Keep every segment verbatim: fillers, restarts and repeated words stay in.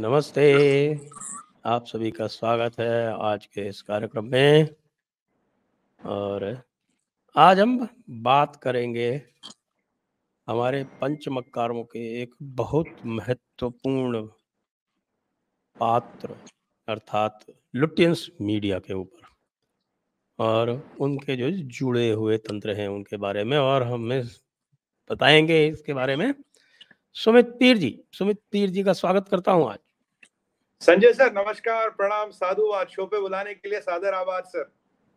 नमस्ते, आप सभी का स्वागत है आज के इस कार्यक्रम में। और आज हम बात करेंगे हमारे पंचमक्कारों के एक बहुत महत्वपूर्ण पात्र अर्थात लुटियंस मीडिया के ऊपर और उनके जो जुड़े हुए तंत्र हैं उनके बारे में, और हमें बताएंगे इसके बारे में सुमित पीर जी। सुमित पीर जी का स्वागत करता हूं आज। संजय सर नमस्कार, प्रणाम, साधुवाद, शो पे बुलाने के लिए सादर आभार सर।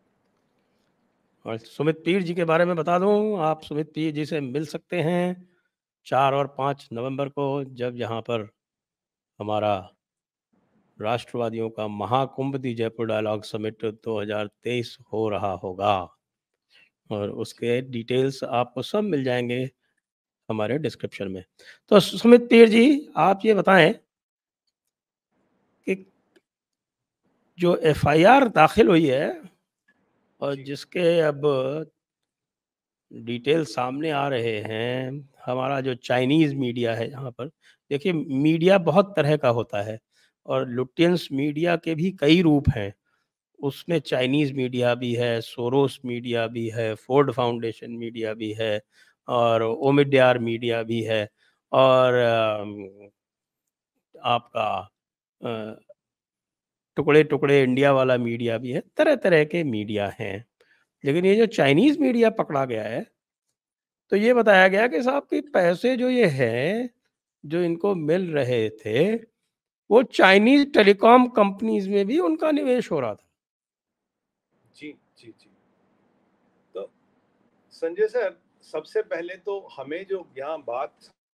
और सुमित पीर जी के बारे में बता दूं, आप सुमित पीर जी से मिल सकते हैं चार और पाँच नवंबर को, जब यहाँ पर हमारा राष्ट्रवादियों का महाकुंभ दी जयपुर डायलॉग समिट दो हज़ार तेईस हो रहा होगा, और उसके डिटेल्स आपको सब मिल जाएंगे हमारे डिस्क्रिप्शन में। तो सुमित पीर जी, आप ये बताएं कि जो एफ आई आर दाखिल हुई है और जिसके अब डिटेल सामने आ रहे हैं, हमारा जो चाइनीज़ मीडिया है यहाँ पर, देखिए मीडिया बहुत तरह का होता है और लुटियंस मीडिया के भी कई रूप हैं। उसमें चाइनीज़ मीडिया भी है, सोरोस मीडिया भी है, फोर्ड फाउंडेशन मीडिया भी है, और ओमिड्यार मीडिया भी है, और आपका टुकड़े टुकड़े इंडिया वाला मीडिया भी है। तरह तरह के मीडिया हैं, लेकिन ये जो चाइनीज़ मीडिया पकड़ा गया है, तो ये बताया गया कि साहब कि पैसे जो ये हैं जो इनको मिल रहे थे, वो चाइनीज टेलीकॉम कंपनीज में भी उनका निवेश हो रहा था। जी जी जी तो संजय सर, सबसे पहले तो हमें जो यहाँ बात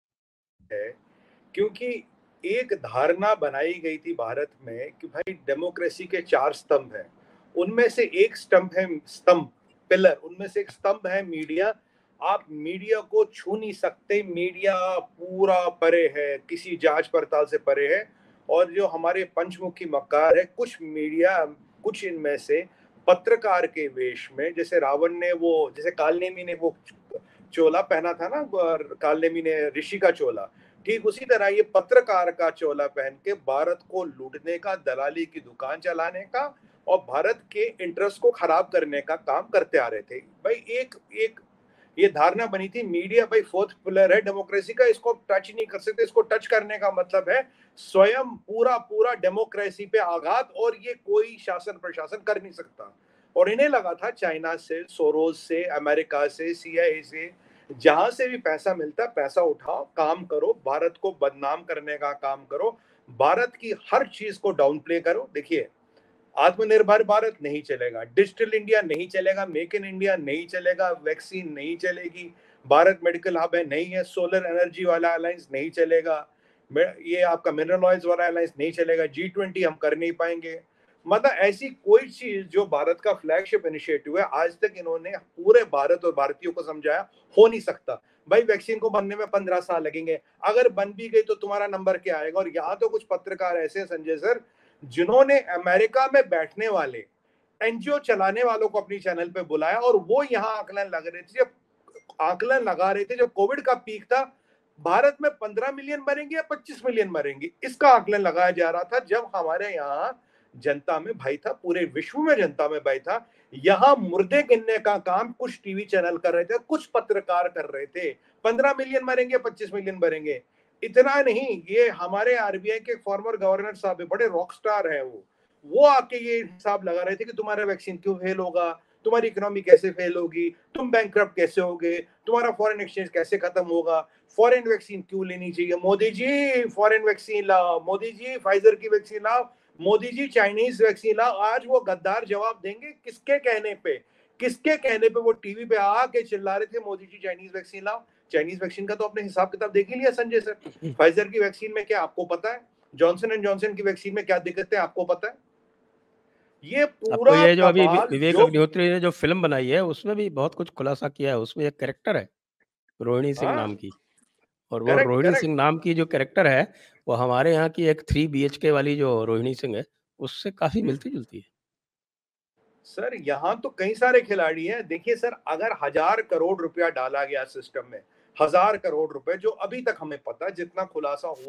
है, क्योंकि एक धारणा बनाई गई थी भारत में कि भाई डेमोक्रेसी के चार स्तंभ हैं, उनमें से एक स्तंभ है स्तंभ पिलर उनमें से एक स्तंभ है मीडिया। आप मीडिया को छू नहीं सकते, मीडिया पूरा परे है, किसी जांच पड़ताल से परे है। और जो हमारे पंचमुखी मक्कार है, कुछ मीडिया, कुछ इनमें से पत्रकार के वेश में, जैसे रावण ने वो, जैसे कालनेमी ने वो चोला पहना था ना, कालनेमी ने ऋषि का चोला, ठीक उसी तरह ये पत्रकार का चोला पहन के भारत को लूटने का, दलाली की दुकान चलाने का और भारत के इंटरेस्ट को खराब करने का काम करते आ रहे थे। भाई एक एक ये धारणा बनी थी मीडिया भाई फोर्थ पिलर है डेमोक्रेसी का, इसको टच नहीं कर सकते। इसको टच करने का मतलब है स्वयं पूरा पूरा डेमोक्रेसी पे आघात, और ये कोई शासन प्रशासन कर नहीं सकता। और इन्हें लगा था चाइना से, सोरोस से, अमेरिका से, सी आई ए से, जहां से भी पैसा मिलता पैसा उठाओ, काम करो, भारत को बदनाम करने का काम करो, भारत की हर चीज को डाउन प्ले करो। देखिए, आत्मनिर्भर भारत नहीं चलेगा, डिजिटल इंडिया नहीं चलेगा, मेक इन इंडिया नहीं चलेगा, वैक्सीन नहीं चलेगी, भारत मेडिकल हब है नहीं है, सोलर एनर्जी वाला अलायंस नहीं चलेगा, ये आपका मिनरल ऑयल्स वाला अलायंस नहीं चलेगा, जी ट्वेंटी हम कर नहीं पाएंगे। मतलब ऐसी कोई चीज जो भारत का फ्लैगशिप इनिशिएटिव है, आज तक इन्होंने पूरे भारत और भारतीयों को समझाया हो नहीं सकता। भाई वैक्सीन को बनने में पंद्रह साल लगेंगे, अगर बन भी गई तो तुम्हारा नंबर क्या आएगा। और यहाँ तो कुछ पत्रकार ऐसे हैं संजय सर, जिन्होंने अमेरिका में बैठने वाले एनजीओ चलाने वालों को अपनी चैनल पे बुलाया, और वो यहाँ आकलन लग रहे थे, जब आकलन लगा रहे थे, जब कोविड का पीक था, भारत में पंद्रह मिलियन मरेंगे या पच्चीस मिलियन मरेंगे, इसका आकलन लगाया जा रहा था। जब हमारे यहाँ जनता में भय था, पूरे विश्व में जनता में भय था। यहाँ मुर्दे गिनने का काम कुछ टीवी चैनल कर रहे थे, कुछ पत्रकार कर रहे थे। पंद्रह मिलियन मरेंगे, पच्चीस मिलियन मरेंगे, इतना नहीं, ये हमारे आरबीआई के फॉर्मर गवर्नर साहब है, बड़े रॉक स्टार है वो वो आके ये हिसाब लगा रहे थे कि तुम्हारा वैक्सीन क्यों फेल होगा, तुम्हारी इकोनॉमी कैसे फेल होगी, तुम बैंकक्रप्ट कैसे होगे, तुम्हारा फॉरेन एक्सचेंज कैसे खत्म होगा, फॉरेन वैक्सीन क्यों लेनी चाहिए, मोदी जी फॉरेन वैक्सीन लाओ, मोदी जी फाइजर की वैक्सीन लाओ, मोदी जी चाइनीज वैक्सीन लाओ। आज वो गद्दार जवाब देंगे किसके कहने पे, किसके कहने पे वो टीवी पे आके चिल्ला रहे थे मोदी जी चाइनीज वैक्सीन लाओ। चाइनीज वैक्सीन का तो आपने हिसाब किताब देख ही लिया संजय सर। फाइजर की वैक्सीन में क्या आपको पता है, जॉनसन एंड जॉनसन की वैक्सीन में क्या दिक्कत है आपको पता है। ये पूरा ये जो अभी विवेक जो... अग्निहोत्री ने जो फिल्म बनाई है उसमें भी बहुत कुछ खुलासा किया है। उसमें एक कैरेक्टर है रोहिणी सिंह नाम की, और वो करेक्ट, रोहिणी करेक्ट। सिंह नाम की जो कैरेक्टर है वो हमारे यहाँ की एक थ्री बी एच के वाली जो रोहिणी सिंह है उससे काफी मिलती जुलती है। सर यहाँ तो कई सारे खिलाड़ी हैं। देखिए सर, अगर हजार करोड़ रुपया डाला गया सिस्टम में, हजार करोड़ रुपए जो अभी तक हमें पता है, जितना खुलासा हुआ है,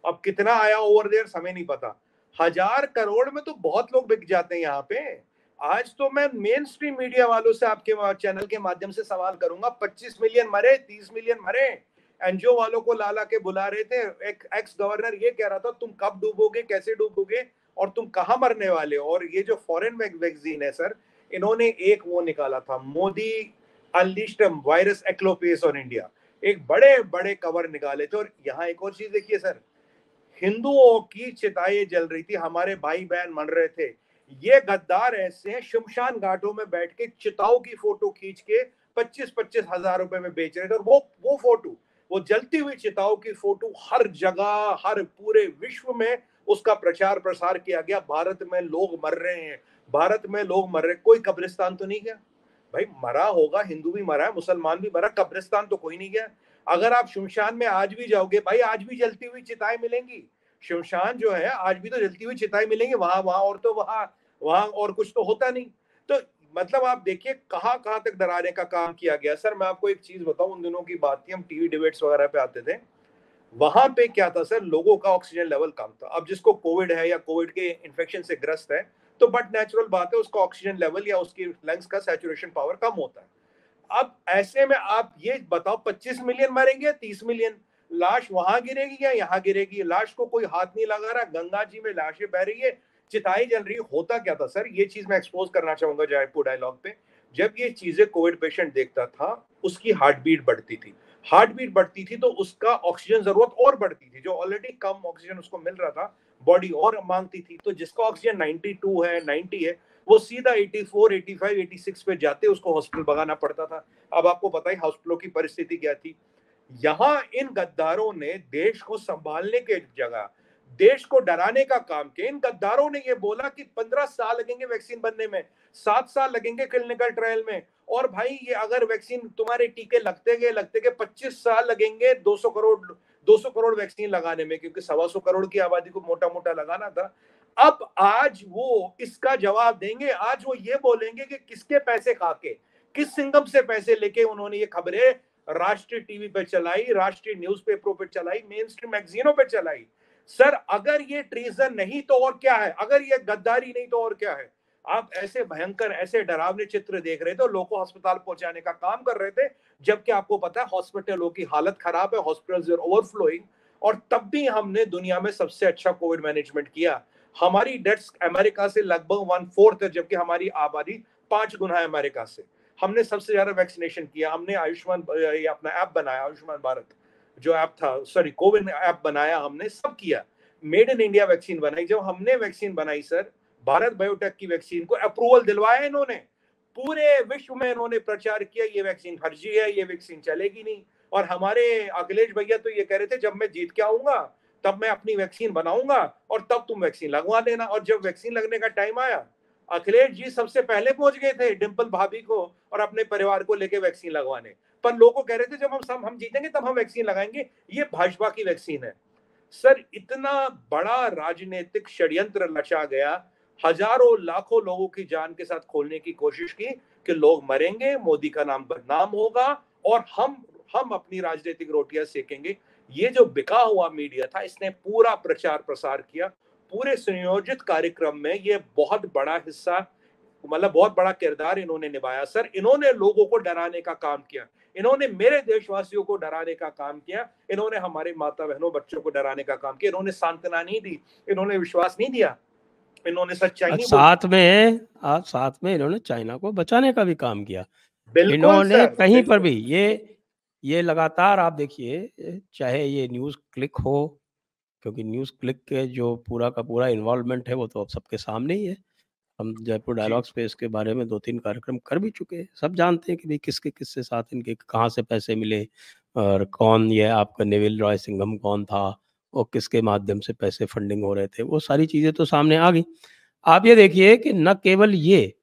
अब कितना आया ओवर देयर हमें नहीं पता। हजार करोड़ में तो बहुत लोग बिक जाते हैं यहाँ पे। आज तो मैं मेन स्ट्रीम मीडिया वालों से आपके चैनल के माध्यम से सवाल करूंगा, पच्चीस मिलियन मरे, तीस मिलियन मरे, एनजीओ वालों को ला ला के बुला रहे थे। एक एक्स गवर्नर ये कह रहा था तुम कब डूबोगे, कैसे डूबोगे और तुम कहां मरने वाले हो। और ये जो फॉरेन वैक्सीन है सर, इन्होंने एक वो निकाला था, Modi unleashed virus apocalypse on India, एक बड़े बड़े कवर निकाले थे। और यहाँ एक और चीज देखिए सर, हिंदुओं की चिताएं जल रही थी, हमारे भाई बहन मर रहे थे, ये गद्दार ऐसे हैं शमशान घाटों में बैठ के चिताओं की फोटो खींच के पच्चीस पच्चीस हजार रुपए में बेच रहे थे। और वो वो फोटो, वो जलती हुई चिताओं की फोटो हर जगह, हर पूरे विश्व में उसका प्रचार प्रसार किया गया। भारत में लोग मर रहे हैं, भारत में लोग मर रहे, कोई कब्रिस्तान तो नहीं गया भाई। मरा होगा, हिंदू भी मरा है, मुसलमान भी मरा, कब्रिस्तान तो कोई नहीं गया। अगर आप शमशान में आज भी जाओगे भाई, आज भी जलती हुई चिताएं मिलेंगी। शमशान जो है आज भी तो जलती हुई चिताएं मिलेंगी वहां वहां और तो वहां वहां और कुछ तो होता नहीं। तो मतलब आप देखिए कहां कहां तक डराने का काम किया गया। सर मैं आपको एक चीज बताऊं, उन दिनों की बात थी, हम टीवी डिबेट्स वगैरह पे आते थे, वहां पे क्या था सर, लोगों का ऑक्सीजन लेवल कम था। अब जिसको कोविड है या कोविड के इन्फेक्शन से ग्रस्त है तो बट नेचुरल बात है उसका ऑक्सीजन लेवल या उसकी लंग्स का सैचुरेशन पावर कम होता है। अब ऐसे में आप ये बताओ पच्चीस मिलियन मरेंगे या तीस मिलियन, लाश वहां गिरेगी या यहाँ गिरेगी, लाश को कोई हाथ नहीं लगा रहा, गंगा जी में लाशें बह रही है, चिताई जल रही है। होता क्या था सर, ये चीज मैं एक्सपोज करना चाहूंगा जयपुर डायलॉग पे। जब ये चीजें कोविड पेशेंट देखता था उसकी हार्ट बीट बढ़ती थी, हार्ट बीट बढ़ती थी तो उसका ऑक्सीजन जरूरत और बढ़ती थी, जो ऑलरेडी कम ऑक्सीजन उसको मिल रहा था बॉडी और मांगती थी। तो जिसका ऑक्सीजन बानवे है, नब्बे है, वो सीधा चौरासी, पचासी, छियासी पे जाते उसको हॉस्पिटल भगाना पड़ता था। अब आपको पता ही हॉस्पिटलों की परिस्थिति क्या थी। यहां इन गद्दारों ने देश को संभालने के जगह देश को डराने का काम किया। इन गद्दारों ने ये बोला कि पंद्रह साल लगेंगे वैक्सीन बनने में, सात साल लगेंगे क्लिनिकल ट्रायल में, और भाई ये अगर वैक्सीन तुम्हारे टीके लगते गए लगते गए पच्चीस साल लगेंगे दो सौ करोड़ दो सौ करोड़ वैक्सीन लगाने में, क्योंकि सवा सौ करोड़ की आबादी को मोटा मोटा लगाना था। अब आज वो इसका जवाब देंगे, आज वो ये बोलेंगे कि किसके पैसे खा के, किस सिंगम से पैसे लेके उन्होंने ये खबरें राष्ट्रीय टीवी पे चलाई, राष्ट्रीय न्यूज़पेपरों पे चलाई, मेन स्ट्रीम मैगजीनों पे चलाई। सर अगर ये ट्रीजन नहीं तो और क्या है, अगर ये गद्दारी नहीं तो और क्या है। आप ऐसे भयंकर, ऐसे डरावने चित्र देख रहे थे, लोगों को अस्पताल पहुंचाने का काम कर रहे थे, जबकि आपको पता है हॉस्पिटलों की हालत खराब है, हॉस्पिटल्स आर ओवरफ्लोइंग। और तब भी हमने दुनिया में सबसे अच्छा कोविड मैनेजमेंट किया। हमारी डेथ्स अमेरिका से लगभग वन फोर्थ है, जबकि हमारी आबादी पांच गुना है अमेरिका से। हमने सबसे ज्यादा वैक्सीनेशन किया, हमने आयुष्मान ये अपना ऐप बनाया, आयुष्मान भारत जो ऐप था, सॉरी कोविन ऐप बनाया, हमने सब किया, मेड इन इंडिया वैक्सीन बनाई। जब हमने वैक्सीन बनाई सर, भारत बायोटेक की वैक्सीन को अप्रूवल दिलवाया इन्होंने, पूरे विश्व में इन्होंने प्रचार किया ये वैक्सीन फर्जी है, ये वैक्सीन चलेगी नहीं। और हमारे अखिलेश भैया तो ये कह रहे थे जब मैं जीत के आऊंगा तब मैं अपनी वैक्सीन बनाऊंगा और तब तुम वैक्सीन लगवा लेना। और जब वैक्सीन लगने का टाइम आया, अखिलेश जी सबसे पहले पहुंच गए थे डिम्पल भाभी को और अपने परिवार को लेके वैक्सीन लगवाने, पर लोगों कह रहे थे जब हम सब हम जीतेंगे तब हम वैक्सीन लगाएंगे, ये भाजपा की वैक्सीन है। सर इतना बड़ा राजनीतिक षड्यंत्र रचा गया, हजारों लाखों लोगों की जान के साथ खोलने की कोशिश की कि लोग मरेंगे, मोदी का नाम बदनाम होगा और हम हम अपनी राजनीतिक रोटियां सेकेंगे। ये जो बिका हुआ मीडिया था इसने पूरा प्रचार प्रसार किया, पूरे सुनियोजित कार्यक्रम में ये बहुत बड़ा हिस्सा, मतलब बहुत बड़ा किरदार इन्होंने निभाया। सर इन्होंने लोगों को डराने का काम किया, इन्होंने मेरे देशवासियों को डराने का काम किया, इन्होंने हमारे माता बहनों बच्चों को डराने का काम किया। इन्होंने सांत्वना नहीं दी, इन्होंने विश्वास नहीं दिया, इन्होंने सच्चाई नहीं बोली। साथ में आज साथ में इन्होंने चाइना को बचाने का भी काम किया। बिल्कुल इन्होंने सर, कहीं पर बिल्कुल। भी ये ये लगातार आप देखिए, चाहे ये न्यूज़ क्लिक हो, क्योंकि न्यूज़ क्लिक के जो पूरा का पूरा इन्वॉल्वमेंट है वो तो अब सबके सामने ही है। हम जयपुर जी डायलॉग्स पे इसके बारे में दो तीन कार्यक्रम कर भी चुके हैं। सब जानते हैं कि भाई किसके किससे साथ इनके कहाँ से पैसे मिले और कौन, ये आपका नेविल रॉय सिंघम कौन था और किसके माध्यम से पैसे फंडिंग हो रहे थे, वो सारी चीज़ें तो सामने आ गई। आप ये देखिए कि न केवल ये,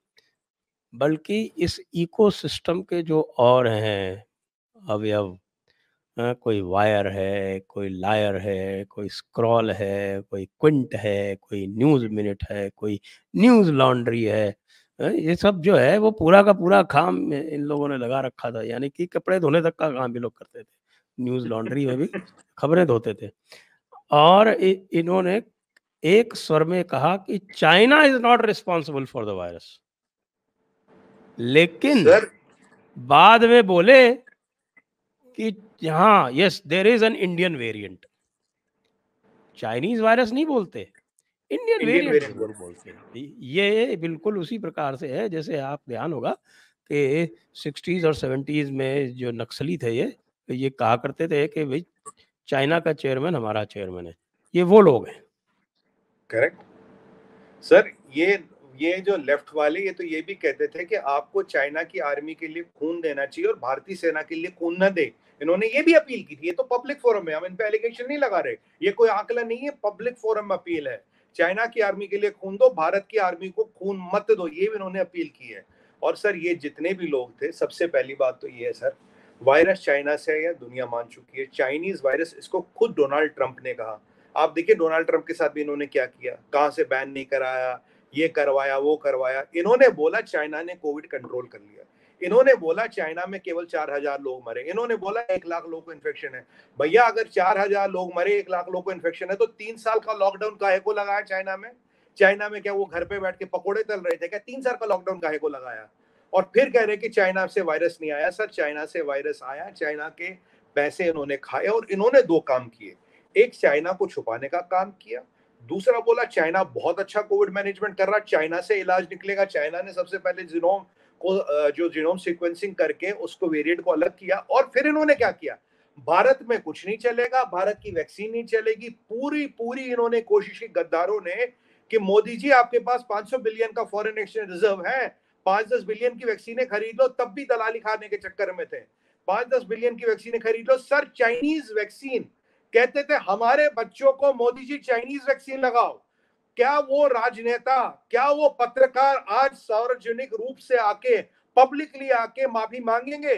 बल्कि इस इकोसिस्टम के जो और हैं अवयव, अ, कोई वायर है, कोई लायर है, कोई स्क्रॉल है, कोई क्विंट है, कोई न्यूज़ मिनट है, कोई न्यूज़ लॉन्ड्री है, अ, ये सब जो है वो पूरा का पूरा काम इन लोगों ने लगा रखा था। यानी कि कपड़े धोने तक का काम भी लोग करते थे, न्यूज़ लॉन्ड्री में भी खबरें धोते थे। और इन्होंने एक स्वर में कहा कि China is not responsible for the virus, लेकिन सर बाद में बोले कि हाँ, yes there is an Indian variant. Chinese virus नहीं बोलते, इंडियन इंडियन वेरिएंट वेरिएंट जरूर बोलते हैं। ये बिल्कुल उसी प्रकार से है जैसे आप ध्यान होगा कि सिक्सटीज और सेवेंटीज में जो नक्सली थे ये ये कहा करते थे कि भाई चाइना का चेयरमैन हमारा चेयरमैन है। ये वो लोग हैं। Correct sir. ये ये जो लेफ्ट वाले ये तो ये भी कहते थे कि आपको चाइना की आर्मी के लिए खून देना चाहिए और भारतीय सेना के लिए खून न दे। इन्होंने ये भी अपील की थी। ये तो पब्लिक फोरम है, हम इन पे एलिगेशन नहीं लगा रहे, ये कोई आंकलन नहीं है, पब्लिक फोरम अपील है। चाइना की आर्मी के लिए खून दो, भारत की आर्मी को खून मत दो, ये भी इन्होंने अपील की है। और सर ये जितने भी लोग थे, सबसे पहली बात तो ये है सर, वायरस चाइना से है या दुनिया मान चुकी है, चाइनीज वायरस, इसको खुद डोनाल्ड ट्रंप ने कहा। आप देखिए डोनाल्ड ट्रंप के साथ भी इन्होंने क्या किया, कहां से बैन नहीं कराया, ये करवाया वो करवाया। इन्होंने बोला चाइना ने कोविड कंट्रोल कर लिया, इन्होंने बोला चाइना में केवल चार हजार लोग मरे, इन्होंने बोला एक लाख लोगों को इन्फेक्शन है। भैया अगर चार हजार लोग मरे, एक लाख लोगों को इन्फेक्शन है, तो तीन साल का लॉकडाउन काहे को लगाया चाइना में? चाइना में क्या वो घर पे बैठ के पकोड़े तल रहे थे क्या? तीन साल का लॉकडाउन काहे को लगाया? और फिर कह रहे कि चाइना से वायरस नहीं आया। सर चाइना से वायरस आया, चाइना के पैसे इन्होंने खाए और इन्होंने दो काम किए। एक, चाइना को छुपाने का काम किया। दूसरा बोला चाइना बहुत अच्छा कोविड मैनेजमेंट कर रहा, चाइना से इलाज निकलेगा। चाइना ने सबसे पहले जीनोम को, जो जीनोम सीक्वेंसिंग करके उसको वेरिएंट को अलग किया। और फिर इन्होंने क्या किया, भारत में कुछ नहीं चलेगा, भारत की वैक्सीन नहीं चलेगी। पूरी पूरी इन्होंने कोशिश की गद्दारों ने कि मोदी जी आपके पास पांच सौ बिलियन का फॉरेन एक्सचेंज रिजर्व है, पांच दस बिलियन की वैक्सीनें खरीद लो, तब भी दलाली खाने के चक्कर में थे। पांच दस बिलियन की वैक्सीनें खरीद लो। सर चाइनीज वैक्सीन, कहते थे हमारे बच्चों को मोदी जी चाइनीज वैक्सीन लगाओ। क्या वो राजनेता, क्या वो पत्रकार आज सार्वजनिक रूप से आके, पब्लिकली आके माफी मांगेंगे?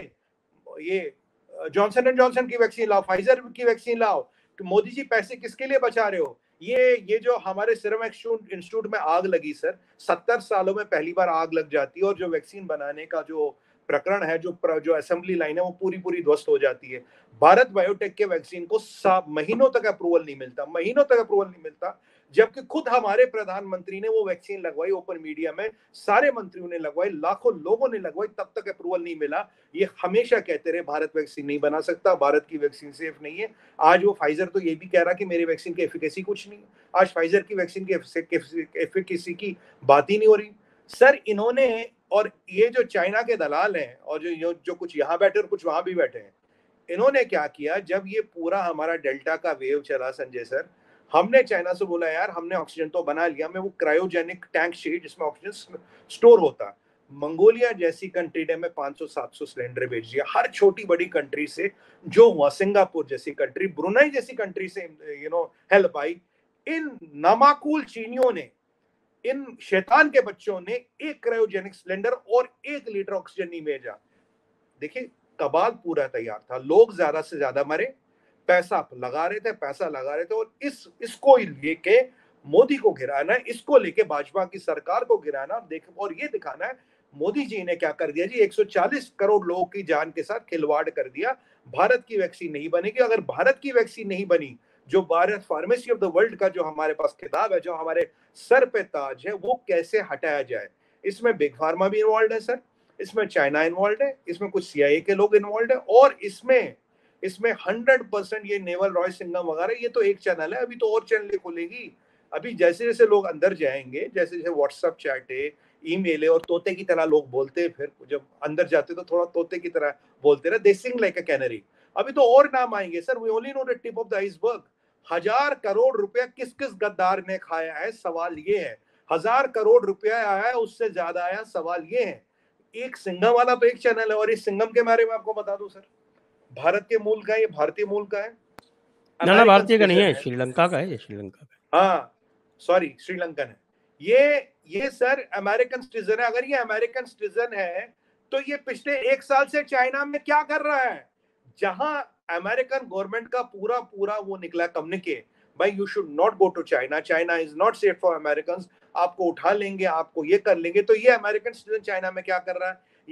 ये जॉनसन एंड जॉनसन की वैक्सीन लाओ, फाइजर की वैक्सीन लाओ, कि मोदी जी पैसे किसके लिए बचा रहे हो? ये ये जो हमारे सीरम इंस्टीट्यूट में आग लगी सर, सत्तर सालों में पहली बार आग लग जाती है, और जो वैक्सीन बनाने का जो प्रकरण है, जो जो असेंबली लाइन है, वो पूरी पूरी ध्वस्त हो जाती है। भारत बायोटेक के वैक्सीन को महीनों तक अप्रूवल नहीं मिलता, महीनों तक अप्रूवल नहीं मिलता, जबकि खुद हमारे प्रधानमंत्री ने वो वैक्सीन लगवाई, ओपन मीडिया में सारे मंत्रियों ने लगवाई, लाखों लोगों ने लगवाई, तब तक अप्रूवल नहीं मिला। ये हमेशा कहते रहे भारत वैक्सीन नहीं बना सकता, भारत की वैक्सीन सेफ नहीं है। आज वो फाइजर तो ये भी कह रहा कि मेरी वैक्सीन की एफिकेसी कुछ नहीं है। आज फाइजर की वैक्सीन की एफिकेसी की बात ही नहीं हो रही। सर इन्होंने, और ये जो चाइना के दलाल हैं, और जो जो कुछ यहाँ बैठे और कुछ वहां भी बैठे हैं, इन्होंने क्या किया, जब ये पूरा हमारा डेल्टा का वेव चला संजय सर, हमने चाइना से बोला यार हमने ऑक्सीजन तो बना लिया, हमें वो क्रायोजेनिक टैंक चाहिए जिसमें ऑक्सीजन स्टोर होता। मंगोलिया जैसी कंट्री ने हमें पाँच सौ सात सौ सिलेंडर भेज दिया, हर छोटी बड़ी कंट्री से जो हुआ, सिंगापुर जैसी कंट्री, ब्रुनाई जैसी कंट्री से यू नो हेल्प आई। इन नामाकूल चीनियों ने, इन शैतान के बच्चों ने एक क्रायोजेनिक सिलेंडर और एक लीटर ऑक्सीजन नहीं भेजा। देखिए कबाल पूरा तैयार था, लोग ज्यादा से ज्यादा मरे, पैसा लगा रहे थे, पैसा लगा रहे थे, और इस इसको लेके मोदी को गिराना है, इसको लेके भाजपा की सरकार को गिराना, देख और ये दिखाना है मोदी जी ने क्या कर दिया जी, एक सौ चालीस करोड़ लोगों की जान के साथ खिलवाड़ कर दिया। भारत की वैक्सीन नहीं बनेगी। अगर भारत की वैक्सीन नहीं बनी, जो Bharat pharmacy of the world का जो हमारे पास खिताब है, जो हमारे सर पे ताज है, वो कैसे हटाया जाए? इसमें बिग फार्मा भी इन्वॉल्व है सर, इसमें चाइना इन्वॉल्व है, इसमें कुछ सीआईए के लोग इन्वॉल्व है, और इसमें इसमें हंड्रेड परसेंट ये नेवल रॉय सिंघम वगैरह, ये तो एक चैनल है, अभी तो और चैनल खुलेगी। अभी जैसे जैसे लोग अंदर जाएंगे, जैसे जैसे व्हाट्सएप चैट है, ईमेल है, और तोते की तरह लोग बोलते हैं, फिर जब अंदर जाते तो थोड़ा तोते की तरह बोलते रहे, दे सिंग लाइक अ कैनरी। अभी तो और नाम आएंगे sir, we only know the tip of the iceberg. हजार करोड़ रुपया किस किस गद्दार ने खाया है, सवाल ये है। हजार करोड़ रुपया आया है, उससे ज्यादा आया, सवाल ये है। एक सिंघम वाला तो एक चैनल है, और इस सिंघम के बारे में आपको बता दूं सर, भारत के मूल का है, ये भारतीय मूल का है, ना ना अमेरिकन भारतीय का नहीं सिटीजन है, है। श्रीलंका का है, ये श्रीलंका का। हाँ सॉरी, श्रीलंकन है ये ये सर अमेरिकन सिटीजन है। अगर ये अमेरिकन सिटीजन है, तो ये पिछले एक साल से चाइना में क्या कर रहा है? जहां अमेरिकन गवर्नमेंट का पूरा पूरा वो निकला कम्युनिके, भाई you should not go to China, China is not safe for American, आपको उठा लेंगे, आपको ये कर लेंगे। तो ये अमेरिकन सिटीजन चाइना में क्या कर रहा है?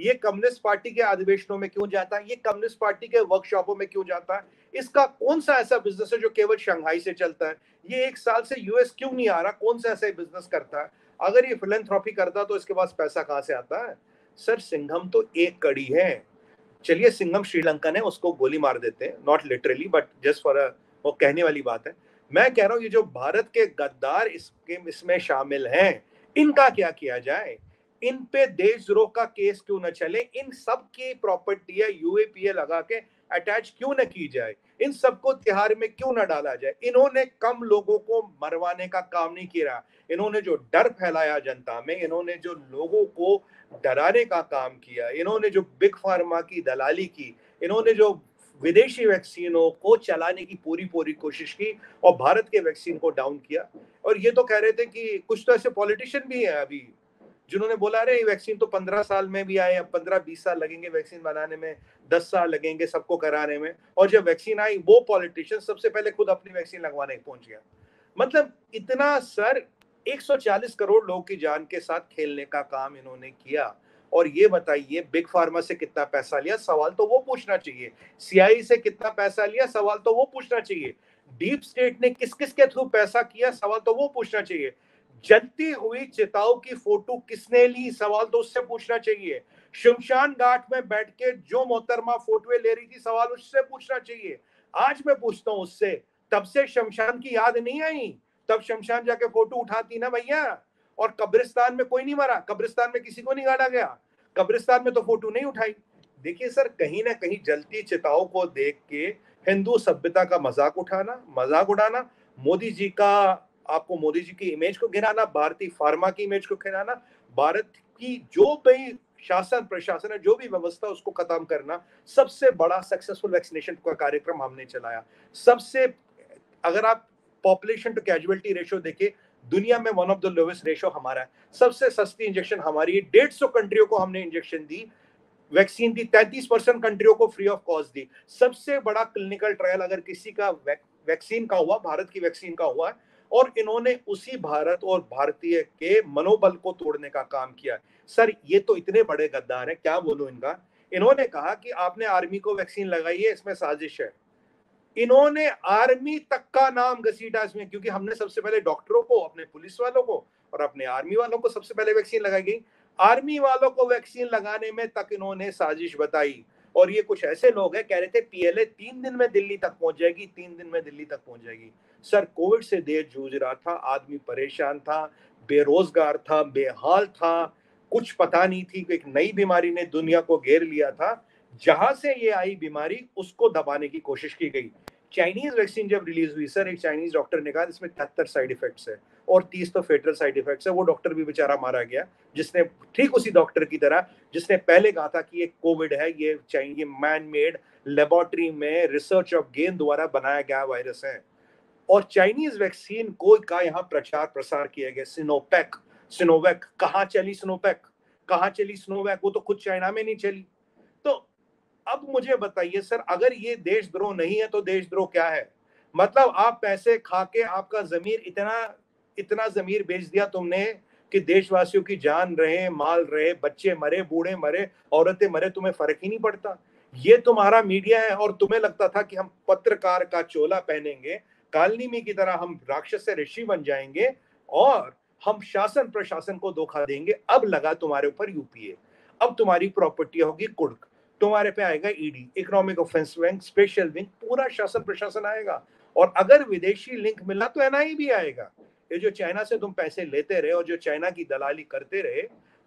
ये कम्युनिस्ट पार्टी के अधिवेशनों में क्यों जाता है, ये कम्युनिस्ट पार्टी के वर्कशॉपों में क्यों जाता है, इसका कौन सा ऐसा बिजनेस है जो केवल शंघाई से चलता है, ये एक साल से यूएस क्यों नहीं आ रहा, कौन सा ऐसा बिजनेस करता है, अगर ये फिलैंथ्रोपी करता तो इसके पास पैसा कहां से आता है। सर सिंघम तो एक कड़ी है, चलिए सिंघम श्रीलंकन है, उसको गोली मार देते हैं, not literally but just for वो कहने वाली बात है। मैं कह रहा हूं ये जो भारत के गद्दार इसके इसमें शामिल हैं, इनका क्या किया जाए, इन पे देशद्रोह का केस क्यों न चले, इन सब की प्रॉपर्टी है यूएपीए लगा के अटैच क्यों न की जाए, इन सबको तिहाड़ में क्यों न डाला जाए। इन्होंने कम लोगों को मरवाने का काम नहीं किया, इन्होंने जो डर फैलाया जनता में, इन्होंने जो लोगों को डराने का काम किया, इन्होंने जो बिग फार्मा की दलाली की, इन्होंने जो विदेशी वैक्सीनों को चलाने की पूरी पूरी कोशिश की और भारत के वैक्सीन को डाउन किया। और ये तो कह रहे थे कि कुछ तो ऐसे पॉलिटिशियन भी हैं अभी जिन्होंने बोला रहे वैक्सीन तो पंद्रह साल में भी आए, अब पंद्रह बीस साल लगेंगे वैक्सीन बनाने में, दस साल लगेंगे सबको कराने में, और जब वैक्सीन आई वो पॉलिटिशियन सबसे पहले खुद अपनी वैक्सीन लगवाने पहुंच गया। मतलब इतना सर एक सौ चालीस करोड़ लोगों की जान के साथ खेलने का काम इन्होंने किया। और ये बताइए बिग फार्मा से कितना पैसा लिया, सवाल तो वो पूछना चाहिए, सीआई से कितना पैसा लिया, सवाल तो वो पूछना चाहिए, डीप स्टेट ने किस किस के थ्रू पैसा किया, सवाल तो वो पूछना चाहिए, जलती हुई चिताओं की फोटो किसने ली, सवाल तो उससे पूछना चाहिए, शमशान घाट में बैठ के जो मोहतरमा फोटोएं ले रही थी, सवाल उससे पूछना चाहिए। आज मैं पूछता हूं उससे, तब से शमशान की याद नहीं आई, तब शमशान जाके फोटो उठाती ना भैया। और कब्रिस्तान में कोई नहीं मरा, कब्रिस्तान में किसी को नहीं गाड़ा गया, कब्रिस्तान में तो फोटो नहीं उठाई। देखिए सर कहीं ना कहीं जलती चिताओं को देख के हिंदू सभ्यता का मजाक उठाना, मजाक उड़ाना, मोदी जी का, आपको मोदी जी की इमेज को गिराना, भारतीय फार्मा की इमेज को गिराना, भारत की जो भी शासन प्रशासन है, जो भी व्यवस्था उसको खत्म करना, सबसे बड़ा सक्सेसफुल वैक्सीनेशन का कार्यक्रम हमने चलाया। सबसे, अगर आप पॉपुलेशन टू कैजुअलिटी रेशियो देखे, दुनिया में one of the lowest ratio हमारा है, सबसे सस्ती इंजेक्शन हमारी, डेढ़ सौ कंट्रियों को हमने इंजेक्शन दी, वैक्सीन दी, तैंतीस परसेंट कंट्रियों को फ्री ऑफ कॉस्ट दी। सबसे बड़ा क्लिनिकल ट्रायल अगर किसी का वैक्सीन का हुआ, भारत की वैक्सीन का हुआ, और इन्होंने उसी भारत और भारतीय के मनोबल को तोड़ने का काम किया। सर ये तो इतने बड़े गद्दार हैं, क्या बोलूं इनका। इन्होंने कहा कि आपने आर्मी को वैक्सीन लगाई है, इसमें साजिश है। इन्होंने आर्मी तक का नाम घसीटा इसमें, क्योंकि हमने सबसे पहले डॉक्टरों को, अपने पुलिस वालों को और अपने आर्मी वालों को सबसे पहले वैक्सीन लगाई गई। आर्मी वालों को वैक्सीन लगाने में तक इन्होंने साजिश बताई। और ये कुछ ऐसे लोग हैं, कह रहे थे पीएलए तीन दिन में दिल्ली तक पहुंच जाएगी, तीन दिन में दिल्ली तक पहुंच जाएगी। सर कोविड से देश जूझ रहा था, आदमी परेशान था, बेरोजगार था, बेहाल था, कुछ पता नहीं थी कि एक नई बीमारी ने दुनिया को घेर लिया था। जहां से ये आई बीमारी उसको दबाने की कोशिश की गई। चाइनीज वैक्सीन जब रिलीज हुई सर, एक चाइनीज डॉक्टर ने कहा इसमें तिहत्तर साइड इफेक्ट्स है और तीस तो फेटल साइड इफेक्ट्स है। वो डॉक्टर भी बेचारा मारा गया, जिसने, ठीक उसी डॉक्टर की तरह जिसने पहले कहा था कि ये कोविड है, ये चाइनीज मैन मेड लेबोरेटरी में रिसर्च ऑफ गेन द्वारा बनाया गया वायरस है। और चाइनीज वैक्सीन को का यहाँ प्रचार प्रसार किया गया, सिनोपैक, सिनोवैक, कहाँ चली सिनोपैक, कहाँ चली सिनोवैक, वो तो खुद चाइना में नहीं चली। तो अब मुझे बताइए सर, अगर ये देशद्रोह नहीं है तो देशद्रोह क्या है। मतलब आप पैसे खा के आपका जमीर, इतना इतना जमीर बेच दिया तुमने कि देशवासियों की जान रहे, माल रहे, बच्चे मरे, बूढ़े मरे, औरतें मरे, तुम्हें फर्क ही नहीं पड़ता। ये तुम्हारा मीडिया है। और तुम्हें लगता था कि हम पत्रकार का चोला पहनेंगे, कालनीमी की तरह हम राक्षस से ऋषि बन जाएंगे और हम शासन प्रशासन को धोखा देंगे। अब लगा तुम्हारे ऊपर यूपीए, अब तुम्हारी प्रॉपर्टी होगी कुर्क, तुम्हारे पे आएगा ED, economic offence wing, special wing, पूरा शासन प्रशासन आएगा। और अगर विदेशी लिंक मिला तो एनआई भी आएगा। ये जो चाइना से तुम पैसे लेते रहे और जो चाइना की दलाली करते रहे,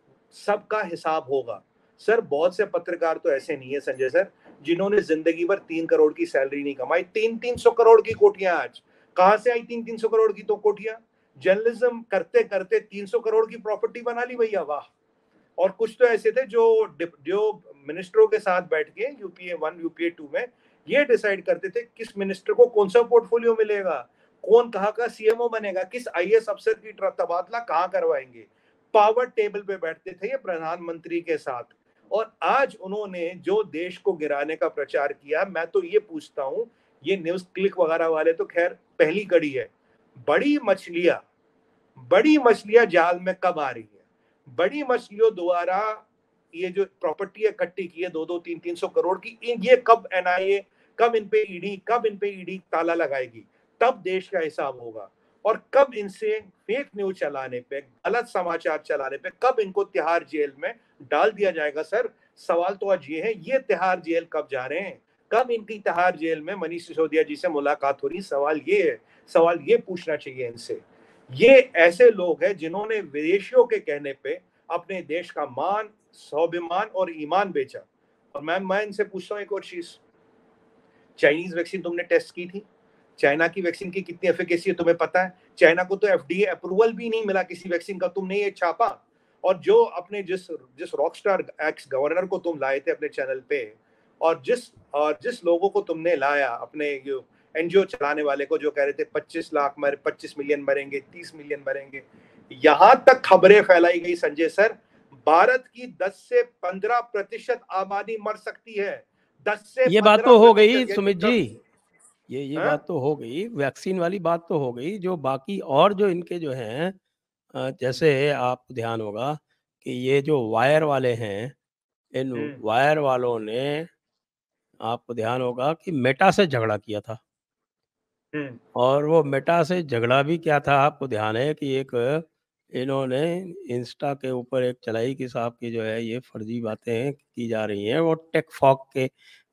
सबका हिसाब होगा। सर बहुत से पत्रकार तो ऐसे नहीं है संजय सर, जिन्होंने जिंदगी भर तीन करोड़ की सैलरी नहीं कमाई। तीन तीन सौ करोड़ की कोठियां, आज कहां से आई तीन तीन सौ करोड़ की तो कोठियां। जर्नलिज्म करते करते तीन सौ करोड़ की प्रॉपर्टी बना ली भैया, वाह। और कुछ तो ऐसे थे जो जो मिनिस्टरों के साथ बैठ के यूपीए वन यूपीए टू में ये डिसाइड करते थे किस मिनिस्टर को कौन सा पोर्टफोलियो मिलेगा, कौन कहाँ का सीएमओ बनेगा, किस आईएएस अफसर की तबादला कहाँ करवाएंगे। पावर टेबल पे बैठते थे ये प्रधानमंत्री के साथ। और आज उन्होंने जो देश को गिराने का प्रचार किया, मैं तो ये पूछता हूँ, ये न्यूज क्लिक वगैरह वाले तो खैर पहली कड़ी है, बड़ी मछलियां बड़ी मछलियां जाल में कब आ रही है। बड़ी मछलियों द्वारा ये जो प्रॉपर्टी इकट्ठी की है दो दो तीन तीन सौ करोड़ की, ये कब एनआईए, कब इन पे ईडी, कब इन पे ईडी ताला लगाएगी, तब देश का हिसाब होगा। और कब इनसे फेक न्यूज चलाने पे, गलत समाचार चलाने पे, कब इनको तिहाड़ जेल में डाल दिया जाएगा। सर सवाल तो आज ये है, ये तिहाड़ जेल कब जा रहे हैं, कब इनकी तिहाड़ जेल में मनीष सिसोदिया जी से मुलाकात हो रही, सवाल ये है, सवाल ये पूछना चाहिए इनसे। ये ऐसे लोग हैं जिन्होंने विदेशियों के कहने पे अपने देश का मान, स्वाभिमान और ईमान बेचा। और मैं मैं इनसे पूछता हूँ एक और चीज, चाइनीज वैक्सीन तुमने टेस्ट की थी, चाइना की वैक्सीन की कितनी एफिकेसी है तुम्हें पता है? चाइना को तो एफडीए अप्रूवल भी नहीं मिला किसी वैक्सीन का, तुमने ये छापा। और जो अपने जिस जिस रॉकस्टार एक्स गवर्नर को तुम लाए थे अपने चैनल पे, और जिस और जिस लोगों को तुमने लाया अपने एनजीओ चलाने वाले को, जो कह रहे थे पच्चीस लाख मर पच्चीस मिलियन मरेंगे, तीस मिलियन मरेंगे, यहां तक खबरें फैलाई गई संजय सर, भारत की दस से पंद्रह प्रतिशत आबादी मर सकती है। दस से ये बात तो हो गई सुमित जी, ये ये हा? बात तो हो गई, वैक्सीन वाली बात तो हो गई। जो बाकी और जो इनके जो हैं, जैसे आपको ध्यान होगा कि ये जो वायर वाले हैं, इन वायर वालों ने, आपको ध्यान होगा कि मेटा से झगड़ा किया था। और वो मेटा से झगड़ा भी क्या था, आपको ध्यान है कि एक इन्होंने इंस्टा के ऊपर एक चलाई कि साहब की जो है ये फर्जी बातें की जा रही हैं, वो टेक फॉक के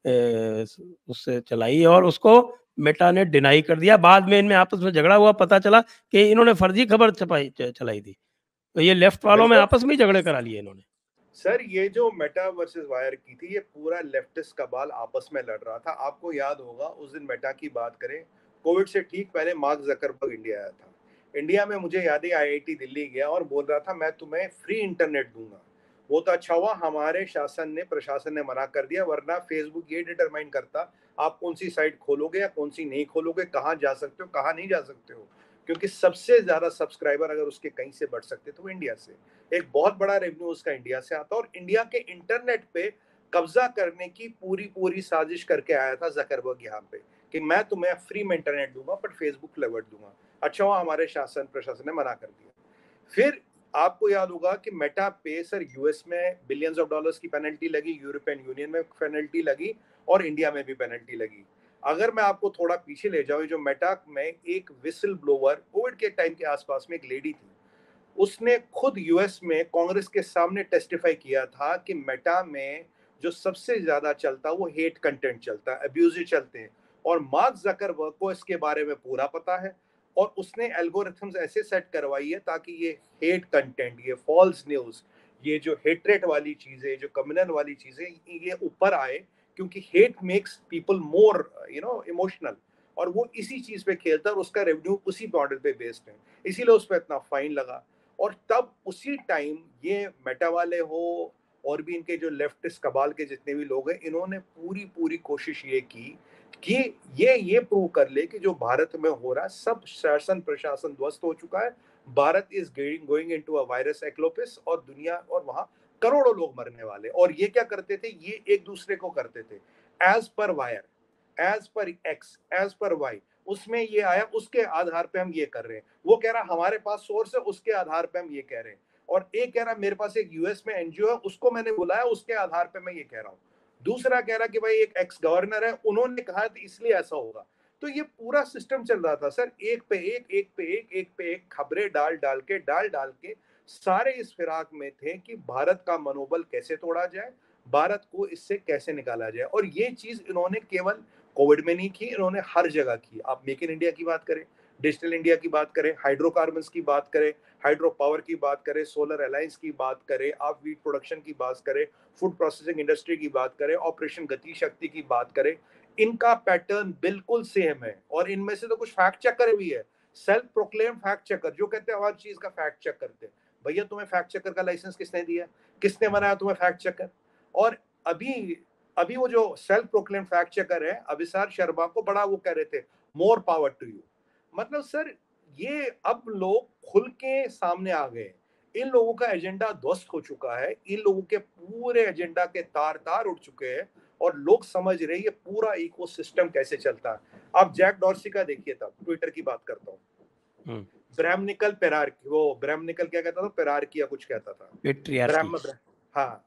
ए, उससे चलाई और उसको मेटा ने डिनाई कर दिया। बाद में इनमें आपस में झगड़ा हुआ, पता चला कि इन्होंने फर्जी खबर छपाई चलाई थी। तो ये लेफ्ट वालों में आपस में ही झगड़े करा लिए इन्होंने। सर ये जो मेटा वर्सेस वायर की थी, ये पूरा लेफ्टिस्ट कबाल आपस में लड़ रहा था। आपको याद होगा उस दिन मेटा की बात करें, कोविड से ठीक पहले मार्क जकरबर्ग इंडिया आया था। इंडिया में मुझे याद है आईआईटी दिल्ली गया और बोल रहा था मैं तुम्हें फ्री इंटरनेट दूंगा। वो तो अच्छा हुआ हमारे शासन ने, प्रशासन ने मना कर दिया, वरना फेसबुक ये डिटरमाइन करता आप कौन सी साइट खोलोगे या कौन सी नहीं खोलोगे, कहाँ जा सकते हो कहाँ नहीं जा सकते हो। क्योंकि सबसे ज्यादा सब्सक्राइबर अगर उसके कहीं से बढ़ सकते तो इंडिया से, एक बहुत बड़ा रेवेन्यू उसका इंडिया से आता। और इंडिया के इंटरनेट पे कब्जा करने की पूरी पूरी साजिश करके आया था जकरबर्ग यहाँ पे कि मैं तुम्हें फ्री में इंटरनेट दूंगा पर फेसबुक लेवर्ड दूंगा। अच्छा हुआ हमारे शासन प्रशासन ने मना कर दिया। फिर आपको याद होगा कि मेटा पे सर यूएस में बिलियंस ऑफ डॉलर्स की पेनल्टी लगी, यूरोपियन यूनियन में पेनल्टी लगी और इंडिया में भी पेनल्टी लगी। अगर मैं आपको थोड़ा पीछे ले जाऊं, जो मेटा में एक विसल ब्लोअर कोविड के टाइम के आसपास में एक लेडी थी, उसने खुद यूएस में कांग्रेस के सामने टेस्टिफाई किया था कि मेटा में जो सबसे ज्यादा चलता वो हेट कंटेंट चलता है, अब्यूजिव चलते हैं। और मार्क जकरबर्ग को इसके बारे में पूरा पता है और उसने एल्गोरिथम्स ऐसे सेट करवाई है ताकि ये हेट कंटेंट, ये फॉल्स न्यूज, ये जो हेट्रेट वाली चीजें, जो कम्युनल वाली चीजें, ये ऊपर आए, क्योंकि hate makes people more you know emotional. और वो इसी चीज पे खेलता है और उसका रेवेन्यू उसी मॉडल पे बेस्ड है, इसीलिए उस पर इतना फाइन लगा। और तब उसी टाइम ये मेटा वाले हो और भी इनके जो लेफ्टिस्ट कबाल के जितने भी लोग हैं, इन्होंने पूरी पूरी कोशिश ये की कि ये ये प्रूव कर ले कि जो भारत में हो रहा है सब शासन प्रशासन ध्वस्त हो चुका है, Bharat is going into a virus eclipse और दुनिया और वहां करोड़ों लोग मरने वाले। और ये क्या करते थे, ये एक दूसरे को करते थे as per wire, as per X, as per Y, उसमें ये आया उसके आधार पे हम ये कर रहे हैं। वो कह रहा हमारे पास सोर्स है उसके आधार पे हम ये कह रहे हैं, और एक कह रहा मेरे पास एक यूएस में एनजीओ है उसको मैंने बुलाया उसके आधार पे मैं ये कह रहा हूँ, दूसरा कह रहा कि भाई एक एक्स गवर्नर है उन्होंने कहा तो इसलिए ऐसा होगा। तो ये पूरा सिस्टम चल रहा था सर, एक पे एक एक पे एक एक पे एक खबरें डाल डाल के डाल डाल के सारे इस फिराक में थे कि भारत का मनोबल कैसे तोड़ा जाए, भारत को इससे कैसे निकाला जाए। और ये चीज इन्होंने केवल कोविड में नहीं की, इन्होंने हर जगह की। आप मेक इन इंडिया की बात करें, डिजिटल इंडिया की बात करें, हाइड्रोकार्बन्स की बात करें, हाइड्रो पावर की बात करें, सोलर अलायंस की बात करें, आप वीट प्रोडक्शन की बात करें, फूड प्रोसेसिंग इंडस्ट्री की बात करें, ऑपरेशन गति शक्ति की बात करें, इनका पैटर्न बिल्कुल सेम है। और इनमें से तो कुछ फैक्ट चेकर भी है, सेल्फ प्रोक्लेम फैक्ट चेकर, जो कहते हैं हर चीज का फैक्ट चेक करते हैं। भैया तुम्हें फैक्ट चेकर का लाइसेंस किसने दिया, किसने बनाया तुम्हें फैक्ट चेकर? और अभी अभी वो जो सेल्फ प्रोक्लेम फैक्ट चेकर है अभिसार शर्मा को बड़ा वो कह रहे थे मोर पावर टू यू। मतलब सर ये अब लोग खुल के सामने आ गए, इन लोगों का एजेंडा ध्वस्त हो चुका है, इन लोगों के पूरे एजेंडा के तार तार उठ चुके हैं और लोग समझ रहे हैं ये पूरा इकोसिस्टम कैसे चलता है। आप जैक डॉर्सी का देखिए, तब ट्विटर की बात करता हूँ, ब्रह्मनिकल पेरार, वो ब्रह्मनिकल क्या कहता था, पेरार किया कुछ कहता था, ब्रह्म, हाँ।